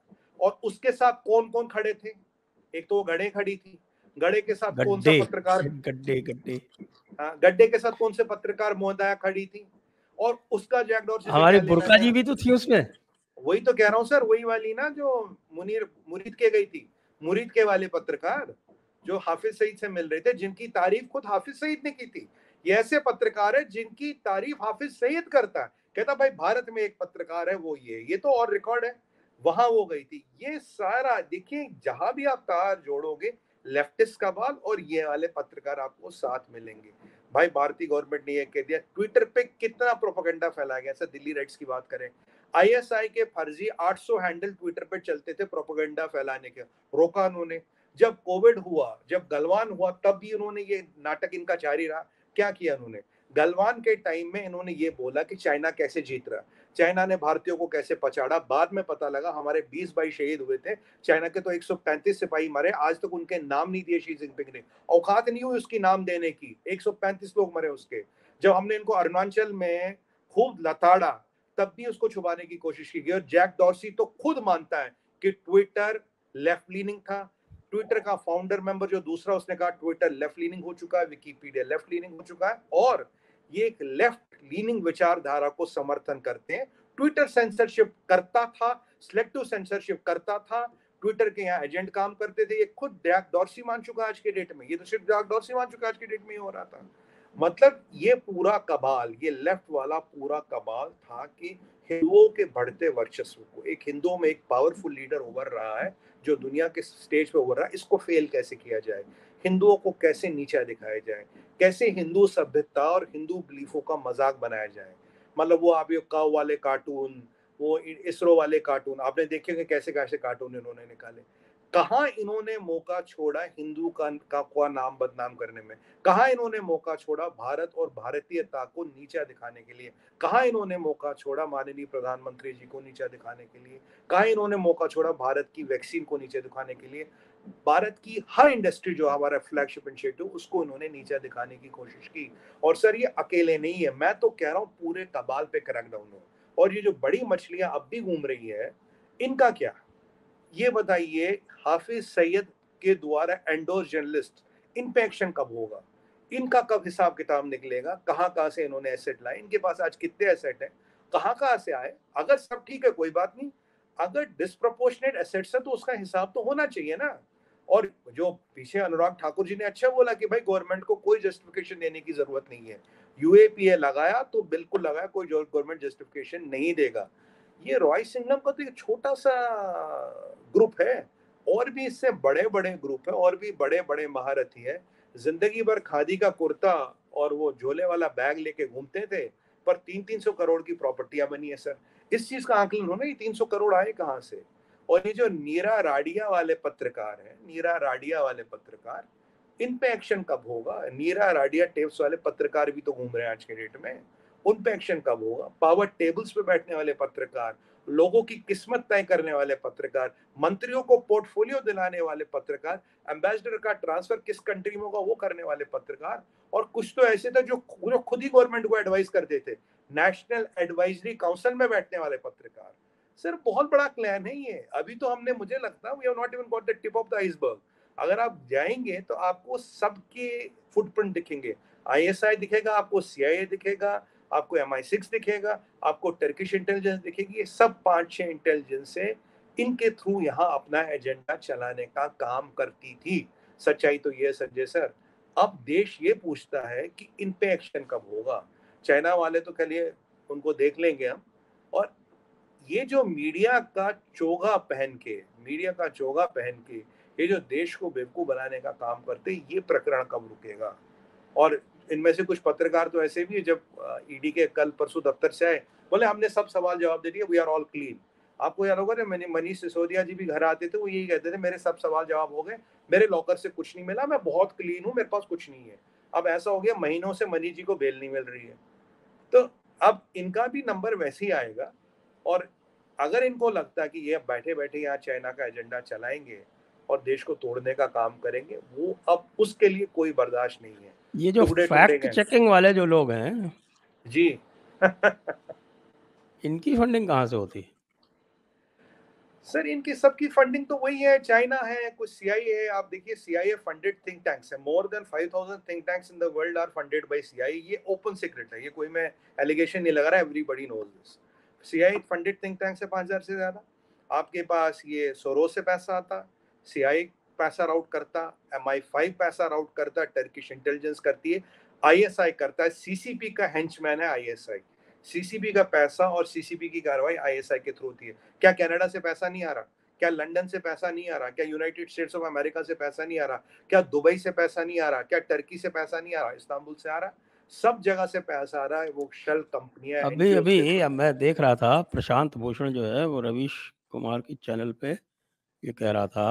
और उसके साथ कौन कौन खड़े थे? एक तो वो गड्ढे खड़ी थी, गड्ढे के साथ कौन सा गड्ढे पत्रकार, गड्ढे गड्ढे हाँ, गड्ढे के साथ कौन से पत्रकार मोहदाया खड़ी थी, और उसका जैक डॉर्सी से हमारी क्या लेना बुर्का जी देना? भी तो थी उसमें। वही तो कह रहा हूँ सर, वही वाली ना जो मुनीर मुरीद के गई थी, मुरीद के वाले पत्रकार जो हाफिज सईद से मिल रहे थे, जिनकी तारीफ खुद हाफिज सईद ने की थी। ये ऐसे पत्रकार है जिनकी तारीफ हाफिज सईद करता है, कहता भाई भारत में एक पत्रकार है वो ये ये तो और रिकॉर्ड है, वहां वो गई थी। ये सारा देखिए, जहां भी आप तार जोड़ोगे लेफ्टिस्ट का बाल और ये वाले पत्रकार आपको साथ मिलेंगे। भाई भारतीय गवर्नमेंट ने ये कह दिया, ट्विटर पे कितना प्रोपेगेंडा फैलाया गया। ऐसा दिल्ली राइट्स की बात करें, आईएसआई के फर्जी आठ सौ हैंडल ट्विटर पे चलते थे प्रोपेगेंडा फैलाने के, रोका उन्होंने। जब कोविड हुआ, जब गलवान हुआ, तब भी उन्होंने ये नाटक इनका जारी रहा। क्या किया उन्होंने? गलवान के टाइम में इन्होंने ये बोला कि चाइना कैसे जीत रहा, चाइना ने भारतीयों को कैसे पछाड़ा। बाद में पता लगा हमारे बीस भाई शहीद हुए थे, चाइना के तो एक सौ पैंतीस सिपाही मरे, आज तक उनके नाम नहीं दिए शी जिनपिंग ने, औकात नहीं हुई उसकी नाम देने की। एक सौ पैंतीस लोग मरे उसके। जब हमने इनको अरुणाचल में खूब लताड़ा, तब भी उसको छुपाने की कोशिश की गई। और जैक डॉर्सी तो खुद मानता है कि ट्विटर लेफ्ट लीनिंग था। ट्विटर का फाउंडर मेंबर जो दूसरा, उसने कहा ट्विटर लेफ्ट लीनिंग हो चुका है, विकिपीडिया लेफ्ट लीनिंग हो चुका है, और ये एक लेफ्ट लीनिंग विचारधारा को समर्थन करते हैं। ट्विटर सेंसरशिप करता था, सिलेक्टिव सेंसरशिप करता था, ट्विटर के यहाँ एजेंट काम करते थे। ये खुद जैक डॉर्सी मान चुका है आज के डेट में, ये तो सिर्फ जैक डॉर्सी मान चुका है आज के डेट में ही हो रहा था। मतलब ये पूरा कबाल, ये लेफ्ट वाला पूरा कबाल था कि हिंदुओं के बढ़ते वर्चस्व को, एक हिंदुओं में एक पावरफुल लीडर उभर रहा है जो दुनिया के स्टेज पे उभर रहा है, इसको फेल कैसे किया जाए, हिंदुओं को कैसे नीचा दिखाया जाए, कैसे हिंदू सभ्यता और हिंदू बिलीफों का मजाक बनाया जाए। मतलब वो आप ये काव वाले कार्टून, वो इसरो वाले कार्टून आपने देखे कैसे कैसे कार्टून इन्होंने निकाले। कहाँ इन्होंने मौका छोड़ा हिंदू का, का, का नाम बदनाम करने में? कहाँ इन्होंने मौका छोड़ा भारत और भारतीयता को नीचा दिखाने के लिए? कहाँ इन्होंने मौका छोड़ा माननीय प्रधानमंत्री जी को नीचा दिखाने के लिए? कहाँ इन्होंने मौका छोड़ा भारत की वैक्सीन को नीचे दिखाने के लिए? भारत की हर इंडस्ट्री जो हमारा फ्लैगशिप इनिशिएटिव, उसको इन्होंने नीचा दिखाने की कोशिश की। और सर ये अकेले नहीं है, मैं तो कह रहा हूँ पूरे कबाल पे क्रैकडाउन हो। और ये जो बड़ी मछलियां अब भी घूम रही है, इनका क्या? ये बताइए, हाफिज सईद के द्वारा एंडोर्स जर्नलिस्ट, इन पे एक्शन कब होगा? इनका कब हिसाब किताब निकलेगा? कहाँ कहाँ से इन्होंने एसेट लाए? इनके पास आज कितने एसेट हैं, कहाँ कहाँ से आए? अगर सब ठीक है कोई बात नहीं, अगर डिस्प्रोपोर्शनेट एसेट्स है तो उसका हिसाब तो होना चाहिए ना। और जो पीछे अनुराग ठाकुर जी ने अच्छा बोला कि भाई गवर्नमेंट को कोई जस्टिफिकेशन देने की जरूरत नहीं है, यूएपीए लगाया तो बिल्कुल लगाया, कोई गवर्नमेंट जस्टिफिकेशन नहीं देगा। ये रॉय सिंघम का तो एक छोटा सा ग्रुप है, और भी इससे बड़े बड़े ग्रुप है, और भी बड़े बड़े महारथी है। जिंदगी भर खादी का कुर्ता और वो झोले वाला बैग लेके घूमते थे, पर तीन तीन सौ करोड़ की प्रॉपर्टियां बनी है सर। इस चीज का आकलन हो ना, ये तीन सौ करोड़ आए कहाँ से? और ये जो नीरा राडिया वाले पत्रकार हैं, नीरा राडिया वाले पत्रकार, इन पे एक्शन कब होगा? नीरा राडिया टेप्स वाले पत्रकार भी तो घूम रहे हैं आज के डेट में, उन पे एक्शन कब होगा? पावर टेबल्स पे बैठने वाले पत्रकार, लोगों की किस्मत तय करने वाले पत्रकार, मंत्रियों को पोर्टफोलियो दिलाने वाले पत्रकार, एम्बेसडर का ट्रांसफर किस कंट्री में होगा वो करने वाले पत्रकार, और कुछ तो ऐसे थे जो जो खुद ही गवर्नमेंट को एडवाइस करते थे, नेशनल एडवाइजरी काउंसिल में बैठने वाले पत्रकार। सर बहुत बड़ा क्लैन है ये। अभी तो हमने, मुझे लगता है we have not even got the tip of the iceberg. अगर आप जाएंगे तो आपको सबके फुटप्रिंट दिखेंगे, आईएसआई दिखेगा आपको, सीआईए दिखेगा आपको, एम आई सिक्स दिखेगा आपको, टर्किश इंटेलिजेंस दिखेगी। ये सब पांच छह इंटेलिजेंस है, इनके थ्रू यहाँ अपना एजेंडा चलाने का काम करती थी। सच्चाई तो ये है संजय सर, अब देश ये पूछता है कि इन पे एक्शन कब होगा। चाइना वाले तो चलिए उनको देख लेंगे हम, और ये जो मीडिया का चोगा पहन के, मीडिया का चोगा पहन के ये जो देश को बेवकूफ बनाने का काम करते, ये प्रकरण कब रुकेगा? और इनमें से कुछ पत्रकार तो ऐसे भी है, जब ईडी के कल परसों दफ्तर से आए, बोले हमने सब सवाल जवाब दे दिए, वी आर ऑल क्लीन। आपको याद होगा ना, मनीष सिसोदिया जी भी घर आते थे, वो यही कहते थे मेरे सब सवाल जवाब हो गए, मेरे लॉकर से कुछ नहीं मिला, मैं बहुत क्लीन हूँ, मेरे पास कुछ नहीं है। अब ऐसा हो गया महीनों से मनीष जी को बेल नहीं मिल रही है, तो अब इनका भी नंबर वैसे ही आएगा। और अगर इनको लगता है कि ये बैठे बैठे यहाँ चाइना का एजेंडा चलाएंगे और देश को तोड़ने का काम करेंगे, वो अब उसके लिए कोई बर्दाश्त नहीं है। ये जो फैक्ट चेकिंग वाले जो लोग हैं जी इनकी फंडिंग कहाँ से होती है? सर इनकी सबकी फंडिंग तो वही है, चाइना है, कुछ सीआईए है। आप देखिए सीआईए फंडेड थिंक टैंक्स है, more than five thousand think tanks in the world are funded by CIA. ये ओपन सीक्रेट है, ये कोई मैं एलिगेशन नहीं लगा रहा, everybody knows this. CIA funded think tanks है पाँच हज़ार से ज्यादा। आपके पास ये सोरोस से पैसा आता, सीआईए पैसा राउट करता, एम आई फाइव पैसा राउट करता, टर्किश इंटेलिजेंस करती है, आईएसआई करता है, सीसीपी का हेंचमैन है आईएसआई। सीसीबी का पैसा और सीसीबी की कार्रवाई आईएसआई के थ्रू होती है। क्या कनाडा से पैसा नहीं आ रहा? क्या लंदन से पैसा नहीं आ रहा? क्या यूनाइटेड स्टेट्स ऑफ अमेरिका से पैसा नहीं आ रहा? क्या दुबई से पैसा नहीं आ रहा? क्या टर्की से पैसा नहीं आ रहा? इस्तांबुल से आ रहा? सब जगह से पैसा आ रहा है। वो शेल कंपनियां, अभी एनजीओ के अभी थ्रू। अब मैं देख रहा था, प्रशांत भूषण जो है वो रवीश कुमार की चैनल पे ये कह रहा था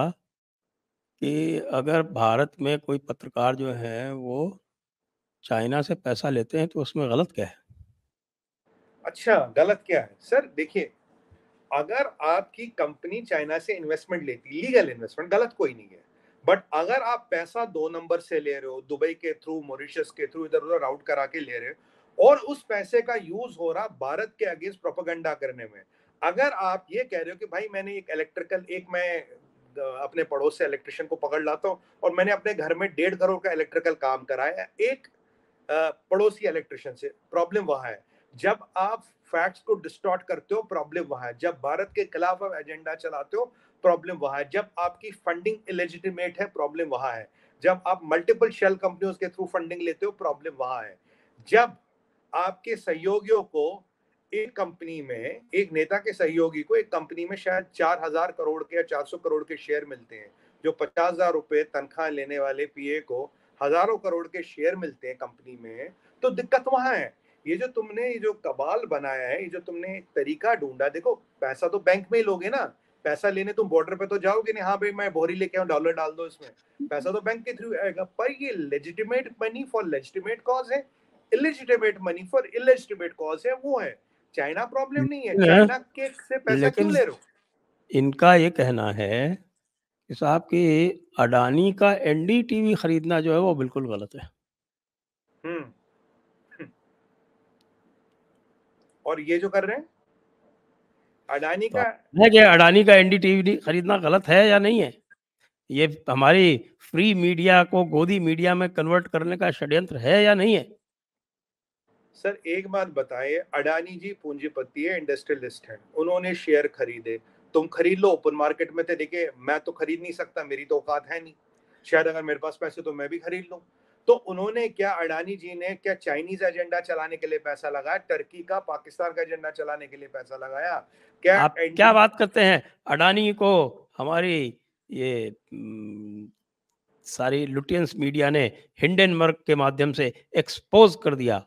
कि अगर भारत में कोई पत्रकार जो है वो चाइना से पैसा लेते हैं तो उसमें गलत क्या है? अच्छा, गलत क्या है सर? देखिए, अगर आपकी कंपनी चाइना से इन्वेस्टमेंट लेती, लीगल इन्वेस्टमेंट, गलत कोई नहीं है। बट अगर आप पैसा दो नंबर से ले रहे हो, दुबई के थ्रू, मॉरिशस के थ्रू, इधर उधर राउट करा के ले रहे हो, और उस पैसे का यूज हो रहा भारत के अगेंस्ट प्रोपेगेंडा करने में। अगर आप ये कह रहे हो कि भाई मैंने एक इलेक्ट्रिकल, एक मैं अपने पड़ोस से इलेक्ट्रिशियन को पकड़ लाता हूँ और मैंने अपने घर में डेढ़ करोड़ का इलेक्ट्रिकल काम कराया एक पड़ोसी इलेक्ट्रिशियन से, प्रॉब्लम वहां है। जब आप फैक्ट्स को डिस्टॉर्ट करते हो, प्रॉब्लम वहां है। जब भारत के खिलाफ आप एजेंडा चलाते हो, प्रॉब्लम वहां है। जब आपकी फंडिंग इलेजिटिमेट है, प्रॉब्लम वहां है। जब आप मल्टीपल शेल कंपनियों के थ्रू फंडिंग लेते हो, प्रॉब्लम वहां है। जब आपके सहयोगियों को एक कंपनी में, एक नेता के सहयोगी को एक कंपनी में शायद चार हजार करोड़ के या चार सौ करोड़ के शेयर मिलते हैं, जो पचास हजार रुपए तनख्वाह लेने वाले पीए को हजारों करोड़ के शेयर मिलते हैं कंपनी में, तो दिक्कत वहां है। ये जो तुमने ये जो कबाल बनाया है, ये जो तुमने तरीका ढूंढा, देखो पैसा तो बैंक में ही लोगे ना, पैसा लेने तुम बॉर्डर पे तो जाओगे नहीं, हाँ भाई मैं बोरी लेके आऊं, डॉलर डाल दो इसमें, पैसा तो बैंक के थ्रू आएगा। पर ये legitimate money for legitimate cause है, illegitimate money for illegitimate cause है, वो है। चाइना प्रॉब्लम नहीं है, चाइना के से पैसा क्यों लेकिन ले रहे हो? इनका ये कहना है कि साहब कि अडानी का एनडीटीवी खरीदना जो है वो बिल्कुल गलत है। हम्म। और ये जो कर रहे हैं अडानी तो का, है कि अडानी का एनडीटीवी खरीदना गलत है या नहीं है? ये हमारी फ्री मीडिया को गोदी मीडिया में कन्वर्ट करने का षड्यंत्र है या नहीं है? सर एक बात बताइए, अडानी जी पूंजीपति है, इंडस्ट्रियलिस्ट है, उन्होंने शेयर खरीदे, तुम खरीद लो, ओपन मार्केट में थे। देखिए मैं तो खरीद नहीं सकता, मेरी तो औकात है नहीं, शायद अगर मेरे पास पैसे तो मैं भी खरीद लूं। तो उन्होंने क्या, अडानी जी ने क्या चाइनीज एजेंडा चलाने के लिए पैसा लगाया? टर्की का, पाकिस्तान का एजेंडा चलाने के लिए पैसा लगाया क्या? आप क्या एंटी बात करते हैं? अडानी को हमारी ये उम, सारी लुटियंस मीडिया ने हिंडनबर्ग के माध्यम से एक्सपोज़ कर दिया।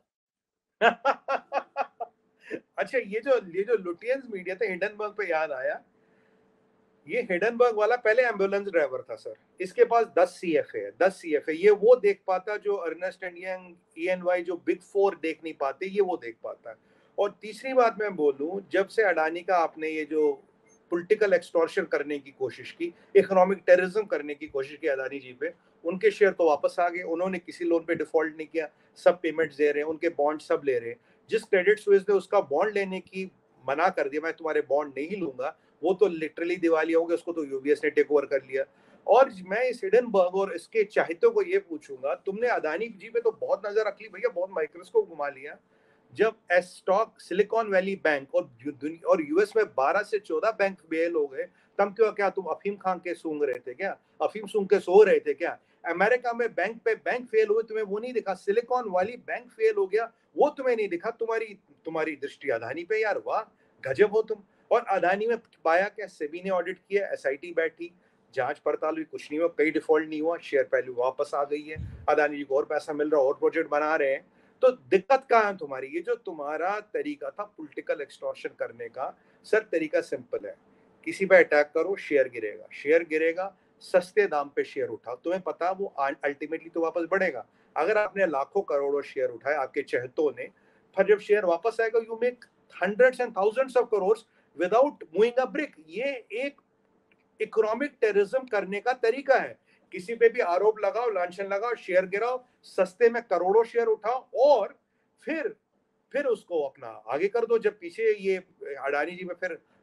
अच्छा, ये जो ये जो लुटियंस मीडिया था, हिंडनबर्ग पे याद आया, ये हिडनबर्ग वाला पहले एम्बुलेंस ड्राइवर था सर। इसके पास दस सीएफए है, दस सीएफए। ये वो देख पाता जो अर्नेस्ट एंड यंग, ईएनवाई, जो बिग फोर देख नहीं पाते, ये वो देख पाता है। और तीसरी बात मैं बोलूं, जब से अडानी का आपने ये जो पॉलिटिकल एक्सटॉर्शन करने की कोशिश की, इकोनॉमिक टेररिज्म करने की कोशिश की अडानी जी पे, उनके शेयर तो वापस आ गए। उन्होंने किसी लोन पे डिफॉल्ट नहीं किया, सब पेमेंट्स दे रहे हैं, उनके बॉन्ड सब ले रहे हैं। जिस क्रेडिट स्विस ने उसका बॉन्ड लेने की मना कर दिया, मैं तुम्हारे बॉन्ड नहीं लूंगा, वो तो लिटरली दिवालिया हो गया, उसको तो यूबीएस ने टेक ओवर कर लिया। और मैं इस हिडनबर्ग और इसके चाहतों को ये पूछूंगा, तुमने अदानी जी पे तो बहुत नजर रख ली भैया, बहुत माइक्रोस्कोप घुमा लिया। जब as stock Silicon Valley Bank और और यूएस में बारह से चौदह बैंक फेल हो गए, तब क्यों, क्या तुम अफीम खान के सूंघ रहे थे क्या? अफीम सूंघ के सो रहे थे क्या? अमेरिका में बैंक पे बैंक फेल हुए, तुम्हें वो नहीं दिखा? सिलिकॉन वाली बैंक फेल हो गया, वो तुम्हें नहीं दिखा? तुम्हारी तुम्हारी दृष्टि अदानी पे, यार वाह, गजब हो तुम। और अदानी में पाया क्या? सेबी ने ऑडिट किया, एसआईटी बैठी, जांच पड़ताल हुई, कुछ नहीं हुआ, कई डिफॉल्ट नहीं हुआ, शेयर वैल्यू वापस आ गई है, अदानी जी को और पैसा मिल रहा है, और प्रोजेक्ट बना रहे हैं। तो दिक्कत कहाँ है तुम्हारी? ये जो तुम्हारा तरीका था पॉलिटिकल एक्सटॉर्शन करने का, सर तरीका सिंपल है, किसी पे अटैक करो, शेयर गिरेगा, शेयर गिरेगा, सस्ते दाम पे शेयर उठाओ, तुम्हें पता वो अल्टीमेटली तो वापस बढ़ेगा। अगर आपने लाखों करोड़ों शेयर उठाए आपके चहतों ने, फिर जब शेयर वापस आएगा, you make hundreds and thousands of crore without moving a brick. ये एक इकोनॉमिक टेररिज्म करने का तरीका है। किसी पे भी आरोप लगाओ, लांछन लगाओ, शेयर गिराओ, सस्ते में करोड़ों शेयर उठाओ, और फिर फिर उसको अपना आगे कर दो। जब पीछे ये अडानी जी में फिर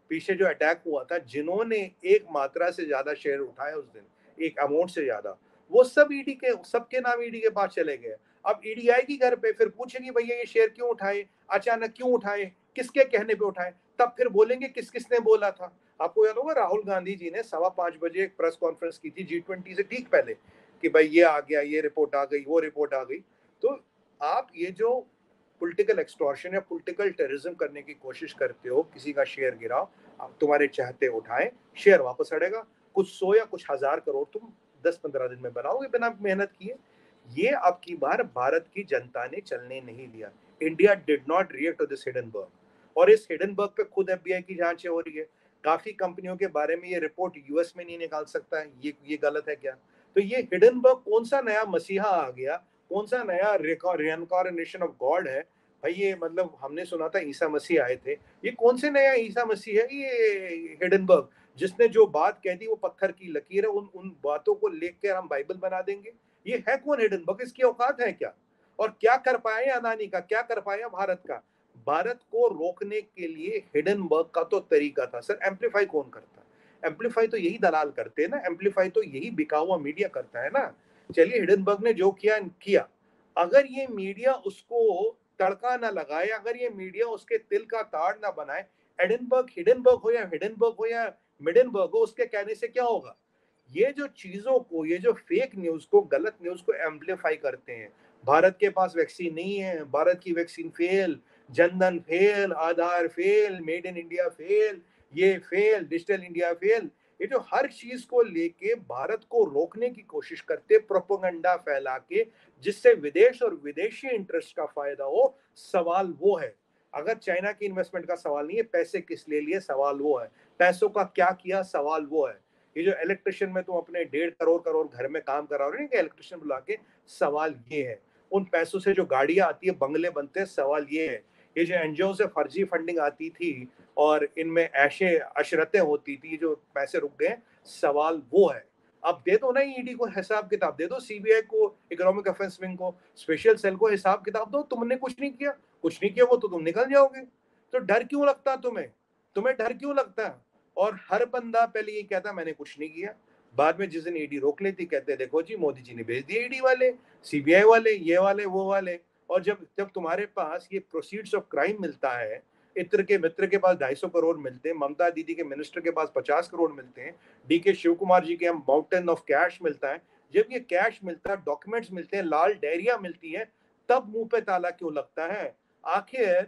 पीछे जो अटैक हुआ था, जिन्होंने एक मात्रा से ज्यादा शेयर उठाए उस दिन, एक अमाउंट से ज्यादा, वो सब ईडी के, सबके नाम ईडी के पास चले गए। अब ईडी आएगी घर पे, फिर पूछेगी भैया ये शेयर क्यों उठाए, अचानक क्यों उठाए, किसके कहने पे उठाए, तब फिर बोलेंगे किस किसने बोला था। आपको याद होगा राहुल गांधी जी ने सवा पांच बजे एक प्रेस कॉन्फ्रेंस की थी जी ट्वेंटी से ठीक पहले, कि भाई ये आ गया, ये रिपोर्ट आ गई, वो रिपोर्ट आ गई। तो आप ये जो पॉलिटिकल एक्सटॉर्शन या पॉलिटिकल टेररिज्म करने की कोशिश करते हो, किसी का शेयर गिराओ, आप तुम्हारे चाहते उठाए, शेयर वापस अड़ेगा, कुछ सौ या कुछ हजार करोड़ तुम दस पंद्रह दिन में बनाओगे बिना मेहनत किए। ये अब की बार भारत की जनता ने चलने नहीं दिया। India did not react to this Hindenburg, और इस हिडनबर्ग पे खुद एफबीआई की जांचें हो रही है। काफी कंपनियों के बारे में ये रिपोर्ट यूएस में नहीं निकाल सकता है, ये ये गलत है क्या? तो ये हिडनबर्ग कौन सा नया मसीहा आ गया, कौन सा नया रिइंकार्नेशन ऑफ गॉड है भाई? ये मतलब हमने सुना था ईसा मसीह आए थे, ये कौन से नया ईसा मसीह है ये हिडनबर्ग, जिसने जो बात कह दी वो पत्थर की लकीर है, उन उन बातों को लेकर हम बाइबल बना देंगे? ये है कौन हिडनबर्ग? इसकी औकात है क्या? और क्या कर पाया अदानी का, क्या कर पाया भारत का? भारत को रोकने के लिए हिडनबर्ग का तो तरीका था सर। एम्पलीफाई कौन करता है? एम्पलीफाई तो यही दलाल करते हैं ना, एम्पलीफाई तो यही बिका हुआ मीडिया करता है ना। चलिए हिडनबर्ग ने जो किया किया, अगर ये मीडिया उसको तड़का ना लगाए, अगर ये मीडिया उसके तिल का ताड़ ना बनाए, एडिनबर्ग हिडनबर्ग हो या हिडनबर्ग हो या मिडनबर्ग हो, उसके कहने से क्या होगा? ये जो चीजों को, ये जो फेक न्यूज को, गलत न्यूज को एम्पलीफाई करते हैं। भारत के पास वैक्सीन नहीं है, भारत की vaccine fail, Jan Dhan fail, Aadhaar fail, made in India fail, ये फेल, डिजिटल इंडिया फेल। ये जो हर चीज को लेके भारत को रोकने की कोशिश करते, प्रोपेगेंडा फैला के, जिससे विदेश और विदेशी इंटरेस्ट का फायदा हो। सवाल वो है, अगर चाइना की इन्वेस्टमेंट का सवाल नहीं है, पैसे किस ले लिए, सवाल वो है। पैसों का क्या किया, सवाल वो है। ये जो इलेक्ट्रिशियन में तुम अपने डेढ़ करोड़ करोड़ घर में काम करा रहे हो इलेक्ट्रिशियन बुला के, सवाल ये है। उन पैसों से जो गाड़ियां आती है, बंगले बनते हैं, सवाल ये है। ये जो एनजीओ से फर्जी फंडिंग आती थी और इनमें ऐशे अशरतें होती थी, जो पैसे रुक गए, सवाल वो है। अब दे दो ना ईडी को हिसाब किताब, दे दो सीबीआई को, इकोनॉमिक अफेंस विंग को, स्पेशल सेल को हिसाब किताब दो। तुमने कुछ नहीं किया, कुछ नहीं किया वो तो तुम निकल जाओगे। तो डर क्यों लगता तुम्हें? तुम्हें डर क्यों लगता है? और हर बंदा पहले ये कहता मैंने कुछ नहीं किया, बाद में जिस दिन ईडी रोक लेती कहते देखो जी मोदी जी ने भेज दिए ईडी वाले, सीबीआई वाले, ये वाले, वो वाले। और जब जब तुम्हारे पास ये प्रोसीड्स ऑफ क्राइम मिलता है, इत्र के मित्र के पास ढाई सौ करोड़ मिलते हैं, ममता दीदी के मिनिस्टर के पास पचास करोड़ मिलते हैं, डी के शिव कुमार जी के हम माउंटेन ऑफ कैश मिलता है, जब ये कैश मिलता है, डॉक्यूमेंट्स मिलते हैं, लाल डायरिया मिलती है, तब मुंह पे ताला क्यों लगता है? आखिर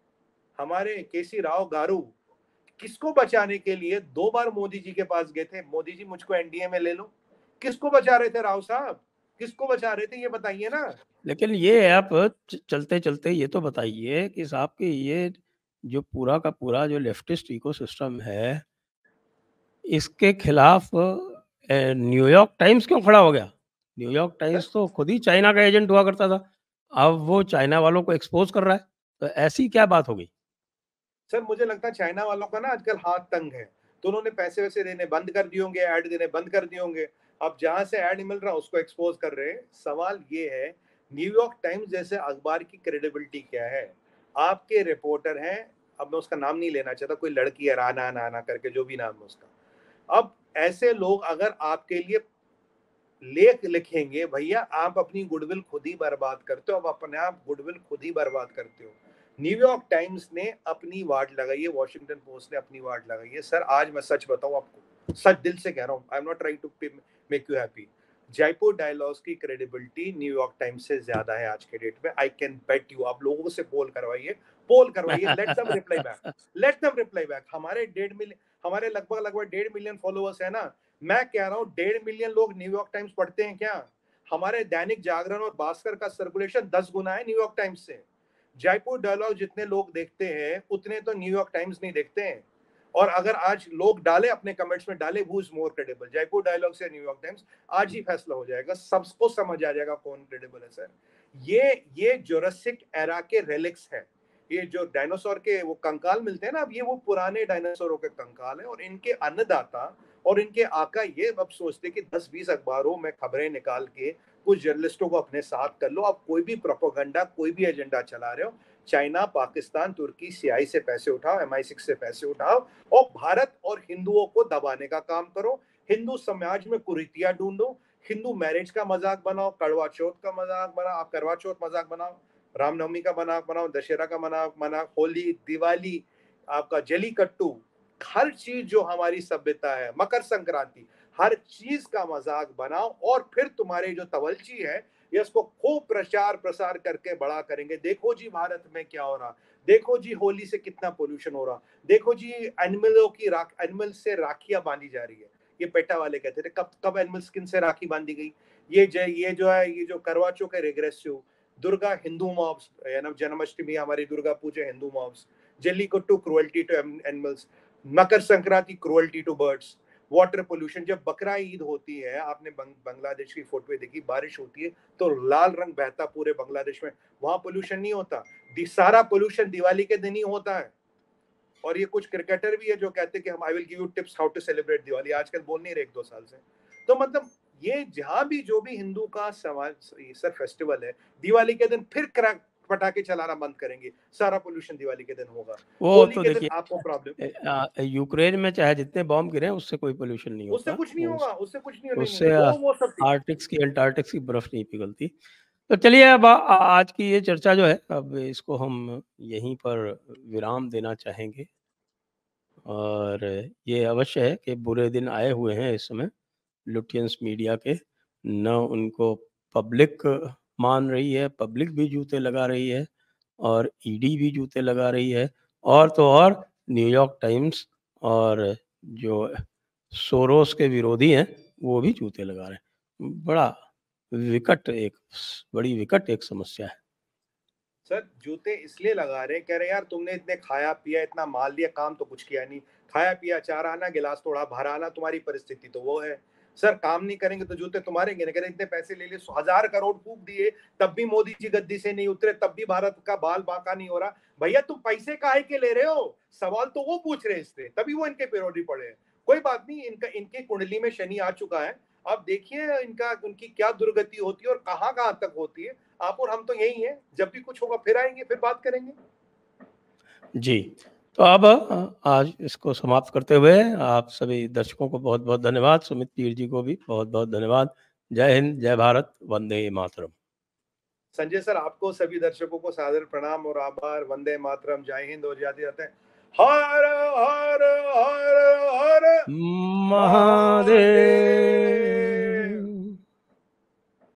हमारे केसी राव गारू किसको बचाने के लिए दो बार मोदी जी के पास गए थे, मोदी जी मुझको एनडीए में ले लो? किसको बचा रहे थे राव साहब, किसको बचा रहे थे, ये बताइए ना। लेकिन ये आप चलते चलते ये तो बताइए कि साहब कि ये जो पूरा का पूरा जो लेफ्टिस्ट इकोसिस्टम है, इसके खिलाफ न्यूयॉर्क टाइम्स क्यों खड़ा हो गया? न्यूयॉर्क टाइम्स तो खुद ही चाइना का एजेंट हुआ करता था, अब वो चाइना वालों को एक्सपोज कर रहा है, तो ऐसी क्या बात हो गई? सर मुझे लगता है चाइना वालों का ना आजकल हाथ तंग है, तो उन्होंने पैसे वैसे देने बंद कर दिए होंगे, ऐड देने बंद कर दिए होंगे। अब जहां से ऐड मिल रहा है उसको एक्सपोज कर रहे हैं। सवाल ये है, न्यूयॉर्क टाइम्स जैसे अखबार की क्रेडिबिलिटी क्या है? आपके रिपोर्टर हैं, अब मैं उसका नाम नहीं लेना चाहता, कोई लड़की है राना नाना करके, जो भी नाम है उसका। अब ऐसे लोग अगर आपके लिए लेख लिखेंगे, भैया आप अपनी गुडविल खुद ही बर्बाद करते हो, अब अपने आप गुडविल खुद ही बर्बाद करते हो। न्यूयॉर्क टाइम्स ने अपनी वाट लगाई है, वॉशिंगटन पोस्ट ने अपनी वाट लगाई है। सर आज मैं सच बताऊं आपको, सच दिल से कह रहा हूं, I am not trying to make you happy, Jaipur dialogues की क्रेडिबिलिटी न्यूयॉर्क टाइम्स से ज्यादा है आज के डेट में। I can bet you. आप लोगों से पोल करवाइए, पोल करवाइए, let them reply back, let them reply back. हमारे डेढ़ मिलियन, हमारे लगभग लगभग डेढ़ मिलियन फॉलोअर्स है ना। मैं कह रहा हूं डेढ़ मिलियन लोग न्यूयॉर्क टाइम्स पढ़ते हैं क्या? हमारे दैनिक जागरण और भास्कर का सर्कुलेशन दस गुना है न्यूयॉर्क टाइम्स से। जयपुर डायलॉग जितने लोग देखते हैं उतने तो न्यूयॉर्क टाइम्स नहीं देखते हैं। और अगर आज लोग डाले अपने कमेंट्स में, डाले who is more credible, Jaipur dialogue से न्यूयॉर्क टाइम्स, आज ही फैसला हो जाएगा, सबको समझ आ जाएगा कौन क्रेडिबल है। सर ये ये जोरासिक एरा के रेलिक्स है, ये जो डायनासोर के वो कंकाल मिलते हैं ना, अब ये वो पुराने डायनासोरों के कंकाल है। और इनके अन्नदाता और इनके आका ये अब सोचते कि दस बीस अखबारों में खबरें निकाल के कुछ जर्नलिस्टों को अपने साथ कर लो। अब कोई भी प्रोपेगेंडा, कोई भी एजेंडा चला रहे हो, चाइना, पाकिस्तान, तुर्की, सीआई से पैसे उठाओ, एम आई सिक्स से पैसे उठाओ और भारत और हिंदुओं को दबाने का काम करो। हिंदू समाज में कुरीतियां ढूंढो, हिंदू मैरिज का मजाक बनाओ, करवा चौथ का मजाक बनाओ, आप करवा चौथ मजाक बनाओ, रामनवमी का मजाक बनाओ, दशहरा का मजाक बनाओ, होली, दिवाली, आपका जलीकट्टू, हर चीज जो हमारी सभ्यता है, मकर संक्रांति, हर चीज का मजाक बनाओ और फिर तुम्हारे जो तवलची है ये इसको खूब प्रचार प्रसार करके बड़ा करेंगे। देखो जी भारत में क्या हो रहा, देखो जी होली से कितना पोल्यूशन हो रहा, देखो जी एनिमलों की राख एनिमल से राखियां बांधी जा रही है। ये पेटा वाले कहते थे कब कब एनिमल स्किन से राखी बांधी गई। ये ज, ये जो है ये जो करवा चौथ है रेग्रेसिव, दुर्गा हिंदू मॉब्स, जन्माष्टमी हमारी Durga Puja Hindu mobs, Jallikattu cruelty to animals, Makar Sankranti cruelty to birds, water pollution. जब बकरा ईद होती है, आपने बंग, बांग्लादेश की फोटो देखी, बारिश होती है तो लाल रंग बहता पूरे बांग्लादेश में, वहां पोल्यूशन नहीं होता। सारा पोल्यूशन दिवाली के दिन ही होता है। और ये कुछ क्रिकेटर भी है जो कहते हैं कि हम I will give you tips how to celebrate Diwali, आजकल बोल नहीं रहे एक दो साल से। तो मतलब ये जहां भी जो भी हिंदू का समाज सर फेस्टिवल है, दिवाली के दिन फिर क्रैक पटाखे चलाना बंद करेंगे, सारा पोल्यूशन दिवाली के दिन होगा। वो होली तो के दिन देखिए आपको प्रॉब्लम, यूक्रेन में चाहे जितने बॉम्ब गिरे उससे कोई पोल्यूशन नहीं उससे होता, कुछ नहीं होगा, उस, उससे कुछ नहीं होने उससे वो वो सब ठीक। आर्टिक्स की अंटार्कटिक्स की बर्फ नहीं पिघलती। तो चलिए अब आ, आज की ये चर्चा जो है अब इसको हम यहीं पर विराम देना चाहेंगे। और ये अवश्य है कि बुरे दिन आए हुए हैं इस समय लुटियंस मीडिया के, न उनको पब्लिक मान रही है, पब्लिक भी जूते लगा रही है और ईडी भी जूते लगा रही है, और तो और न्यूयॉर्क टाइम्स और जो सोरोस के विरोधी हैं वो भी जूते लगा रहे हैं। बड़ा विकट एक बड़ी विकट एक समस्या है। सर जूते इसलिए लगा रहे, कह रहे यार तुमने इतने खाया पिया, इतना माल दिया, काम तो कुछ किया नहीं, खाया पिया चार आना, गिलास थोड़ा भरा आना, तुम्हारी परिस्थिति तो वो है। सर काम नहीं करेंगे तो जूते तुम्हारे नहीं, कह रहे इतने पैसे ले लिए, हजार करोड़ फूक दिए, तब भी मोदी जी गद्दी से नहीं उतरे, तब भी भारत का बाल बांका नहीं हो रहा। भैया तुम पैसे काहे के ले रहे हो, सवाल तो वो पूछ रहे इससे, तभी वो इनके पैरोडी पड़े हैं। कोई बात नहीं, इनका इनकी कुंडली में शनि आ चुका है, आप देखिए इनका उनकी क्या दुर्गति होती है और कहां कहां तक होती है। आप और हम तो यही हैं, जब भी कुछ होगा फिर आएंगे, फिर बात करेंगे। जी, तो अब आज इसको समाप्त करते हुए आप सभी दर्शकों को बहुत बहुत धन्यवाद, सुमित पीर जी को भी बहुत बहुत धन्यवाद। जय हिंद, जय भारत, वंदे मातरम। संजय सर आपको सभी दर्शकों को सादर प्रणाम और आभार, वंदे मातरम, जय हिंद और जाते जाते हैं हर हर हर हर महादेव।